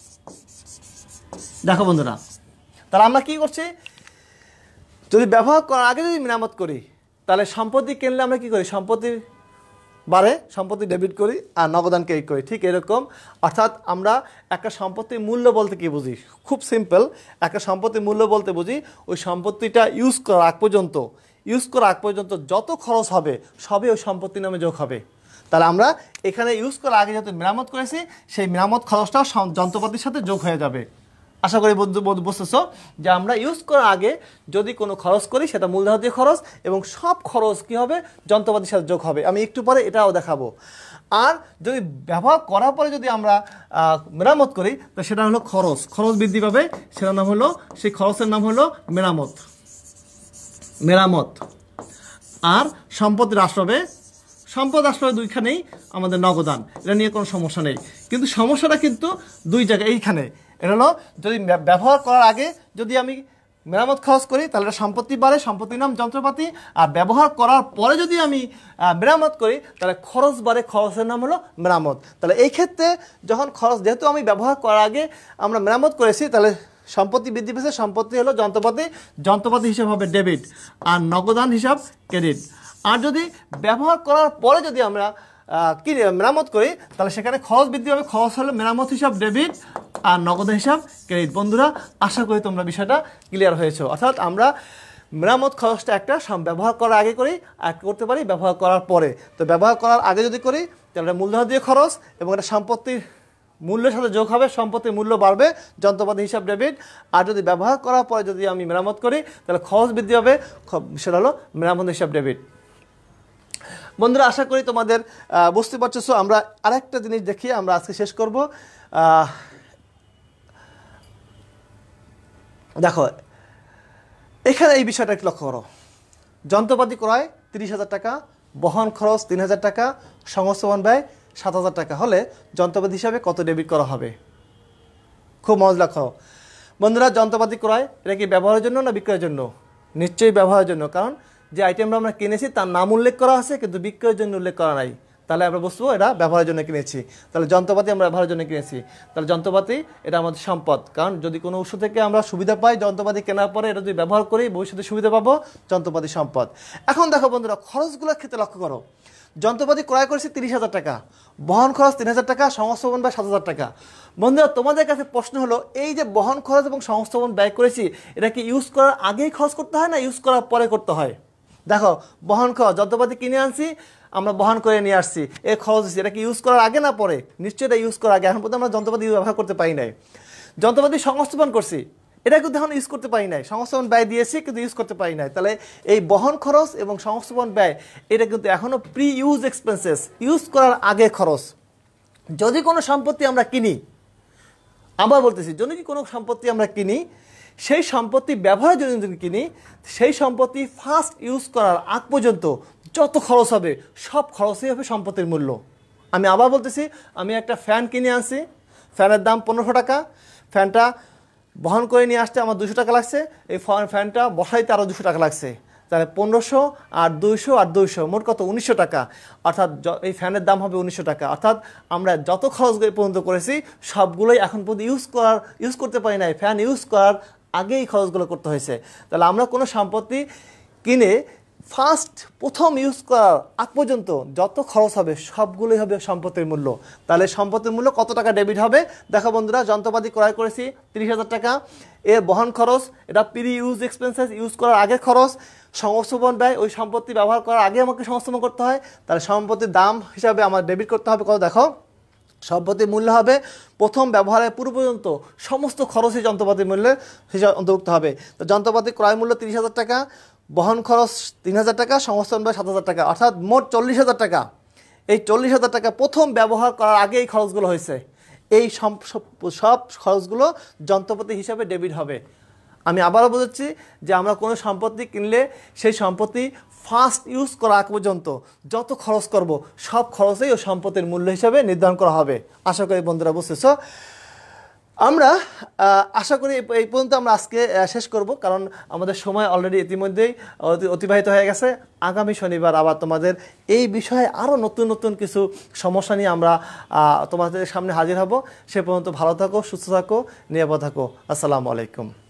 দেখো বন্ধুরা, তাহলে আমরা কি করছি? যদি ব্যবহার করার আগে যদি মেরামত করি, তাহলে সম্পত্তি কিনলে আমরা কি করি? সম্পত্তি বাড়ে, সম্পত্তি ডেবিট করি, আর নগদান ক্রেডিট করি। ঠিক এরকম, অর্থাৎ আমরা একটা সম্পত্তির মূল্য বলতে কি বুঝি? খুব সিম্পল, একটা সম্পত্তির মূল্য বলতে বুঝি ওই সম্পত্তিটা ইউজ করার আগ পর্যন্ত যত খরচ হবে সবই ওই সম্পত্তির নামে যোগ হবে। তাহলে আমরা এখানে ইউজ করার আগে যত মেরামত করেছি, সেই মেরামত খরচটাও যন্ত্রপাতির সাথে যোগ হয়ে যাবে। আশা করি বুঝতেছো যে আমরা ইউজ করার আগে যদি কোনো খরচ করি, সেটা মূলধন জাতীয় খরচ, এবং সব খরচ কি হবে? যন্ত্রপাতির সাথে যোগ হবে। আমি একটু পরে এটাও দেখাবো। আর যদি ব্যবহার করার পরে যদি আমরা মেরামত করি, তো সেটা হলো খরচ বৃদ্ধি পাবে, সেটার নাম হলো, সেই খরচের নাম হলো মেরামত। আর সম্পদ হ্রাস পাবে, দুইখানেই আমাদের নগদান, এটা নিয়ে কোনো সমস্যা নেই। কিন্তু সমস্যাটা কিন্তু দুই জায়গায়, এইখানে। এটা হলো যদি ব্যবহার করার আগে যদি আমি মেরামত খরচ করি তাহলে এটা সম্পত্তি বাড়ে, সম্পত্তির নাম যন্ত্রপাতি। আর ব্যবহার করার পরে যদি আমি মেরামত করি তাহলে খরচ বাড়ে, খরচের নাম হলো মেরামত। তাহলে এই ক্ষেত্রে যখন খরচ, যেহেতু আমি ব্যবহার করার আগে আমরা মেরামত করেছি, তাহলে সম্পত্তি বৃদ্ধি পেয়েছে, সম্পত্তি হলো যন্ত্রপাতি, যন্ত্রপাতি হিসাব হবে ডেবিট, আর নগদান হিসাব ক্রেডিট। আর যদি ব্যবহার করার পরে যদি আমরা মেরামত করি তাহলে সেখানে খরচ বৃদ্ধি হবে, খরচ হলো মেরামত হিসাব ডেবিট আর নগদ হিসাব ক্রেডিট। বন্ধুরা আশা করি তোমরা বিষয়টা ক্লিয়ার হয়েছে। অর্থাৎ আমরা মেরামত খরচটা একটা ব্যবহার করার আগে করি, আর করতে পারি ব্যবহার করার পরে। তো ব্যবহার করার আগে যদি করি তাহলে মূলধন দিয়ে খরচ, এবং এটা সম্পত্তির মূল্যের সাথে যোগ হবে, সম্পত্তির মূল্য বাড়বে, যন্ত্রপাতি হিসাব ডেবিট। আর যদি ব্যবহার করার পরে যদি আমি মেরামত করি তাহলে খরচ বৃদ্ধি হবে, সেটা হলো মেরামত হিসাব ডেবিট। বন্ধুরা আশা করি তোমাদের বুঝতে পারছো। আমরা আরেকটা জিনিস দেখি, আমরা আজকে শেষ করব। দেখো এখানে এই বিষয়টা একটু লক্ষ্য করো। যন্ত্রপাতি ক্রয় 30,000 টাকা, বহন খরচ 3,000 টাকা, সংস্থাপন ব্যয় 7,000 টাকা হলে যন্ত্রপাতি হিসাবে কত ডেবিট করা হবে? খুব মজা লক্ষ্য বন্ধুরা। যন্ত্রপাতি ক্রয় এটা কি ব্যবহারের জন্য না বিক্রয়ের জন্য? নিশ্চয়ই ব্যবহারের জন্য, কারণ যে আইটেমটা আমরা কিনেছি তার নাম উল্লেখ করা আছে কিন্তু বিক্রয়ের জন্য উল্লেখ করা নাই। তাহলে আমরা বুঝবো এটা ব্যবহারের জন্য কিনেছি। তাহলে যন্ত্রপাতি আমরা ব্যবহারের জন্য কিনেছি, তাহলে যন্ত্রপাতি এটা আমাদের সম্পদ। কারণ যদি কোনো উৎস থেকে আমরা সুবিধা পাই যন্ত্রপাতি কেনার পরে, এটা যদি ব্যবহার করি ভবিষ্যতে সুবিধা পাবো, যন্ত্রপাতি সম্পদ। এখন দেখো বন্ধুরা খরচগুলোর ক্ষেত্রে লক্ষ্য করো। যন্ত্রপাতি ক্রয় করেছি 30,000 টাকা, বহন খরচ 3,000 টাকা, সংস্থাপন ব্যয় 7,000 টাকা। বন্ধুরা তোমাদের কাছে প্রশ্ন হলো, এই যে বহন খরচ এবং সংস্থাপন ব্যয় করেছি এটা কি ইউজ করার আগেই খরচ করতে হয় না ইউজ করার পরে করতে হয়? দেখো বহন খরচ, যন্ত্রপাতি কিনে আনছি, আমরা বহন করে নিয়ে আসছি, এর খরচ দিচ্ছি, এটা কি ইউজ করার আগে না পরে? নিশ্চয়ই এটা ইউজ করার আগে। এখন পর্যন্ত আমরা যন্ত্রপাতি ব্যবহার করতে পারি নাই। যন্ত্রপাতি সংস্থাপন করছি, এটা কিন্তু এখন ইউজ করতে পারি নাই, সংস্থাপন ব্যয় দিয়েছি কিন্তু ইউজ করতে পারি নাই। তাহলে এই বহন খরচ এবং সংস্থাপন ব্যয় এটা কিন্তু এখনও প্রি ইউজ এক্সপেন্সেস, ইউজ করার আগে খরচ। যদি কোনো সম্পত্তি আমরা কিনি, আবার বলতেছি, যদি কোনো সম্পত্তি আমরা কিনি, সেই সম্পত্তি ব্যবহারের জন্য যদি কিনি, সেই সম্পত্তি ফার্স্ট ইউজ করার আগ পর্যন্ত যত খরচ হবে সব খরচই হবে সম্পত্তির মূল্য। আমি আবার বলতেছি, আমি একটা ফ্যান কিনে আনছি, ফ্যানের দাম 1500 টাকা, ফ্যানটা বহন করে নিয়ে আসতে আমার 200 টাকা লাগছে, এই ফ্যানটা বসাইতে আরও 200 টাকা লাগছে। তাহলে 1500 আর 200 আর 200 মোট কত? 1900 টাকা। অর্থাৎ এই ফ্যানের দাম হবে 1900 টাকা। অর্থাৎ আমরা যত খরচ পর্যন্ত করেছি সবগুলোই এখন পর্যন্ত ইউজ করতে পারি নাই, ফ্যান ইউজ করার আগেই খরচগুলো করতে হয়েছে। তাহলে আমরা কোনো সম্পত্তি কিনে প্রথম ইউজ করার আগ পর্যন্ত যত খরচ হবে সবগুলোই হবে সম্পত্তির মূল্য। তাহলে সম্পত্তির মূল্য কত টাকা ডেবিট হবে? দেখো বন্ধুরা, যন্ত্রপাতি ক্রয় করেছি 30,000 টাকা, এর বহন খরচ এটা প্রি ইউজ এক্সপেন্সেস, ইউজ করার আগের খরচ। সংস্থাপন ব্যয়, ওই সম্পত্তি ব্যবহার করার আগে আমাকে সংস্থাপন করতে হয়। তাহলে সম্পত্তির দাম হিসাবে আমার ডেবিট করতে হবে কত? দেখো সম্পত্তির মূল্য হবে প্রথম ব্যবহারের পূর্ব পর্যন্ত সমস্ত খরচই যন্ত্রপাতির মূল্যের হিসাবে অন্তর্ভুক্ত হবে। তো যন্ত্রপাতি ক্রয় মূল্য 30,000 টাকা, বহন খরচ 3,000 টাকা, সংস্থাপন ব্যয় 7,000 টাকা, অর্থাৎ মোট 40,000 টাকা। এই 40,000 টাকা প্রথম ব্যবহার করার আগে এই খরচগুলো হয়েছে। এই সব খরচগুলো যন্ত্রপাতি হিসাবে ডেবিট হবে। আমি আবারও বোঝাচ্ছি যে আমরা কোনো সম্পত্তি কিনলে সেই সম্পত্তি ফার্স্ট ইউজ করা আগ পর্যন্ত যত খরচ করব সব খরচেই ও সম্পত্তির মূল্য হিসাবে নির্ধারণ করা হবে। আশা করি বন্ধুরা বুঝতেছ। আমরা আশা করি এই পর্যন্ত আমরা আজকে শেষ করব, কারণ আমাদের সময় অলরেডি ইতিমধ্যেই অতিবাহিত হয়ে গেছে। আগামী শনিবার আবার তোমাদের এই বিষয়ে আরও নতুন নতুন কিছু সমস্যা নিয়ে আমরা তোমাদের সামনে হাজির হব। সে পর্যন্ত ভালো থাকো, সুস্থ থাকো, নিরাপদ থাকো। আসসালামু আলাইকুম।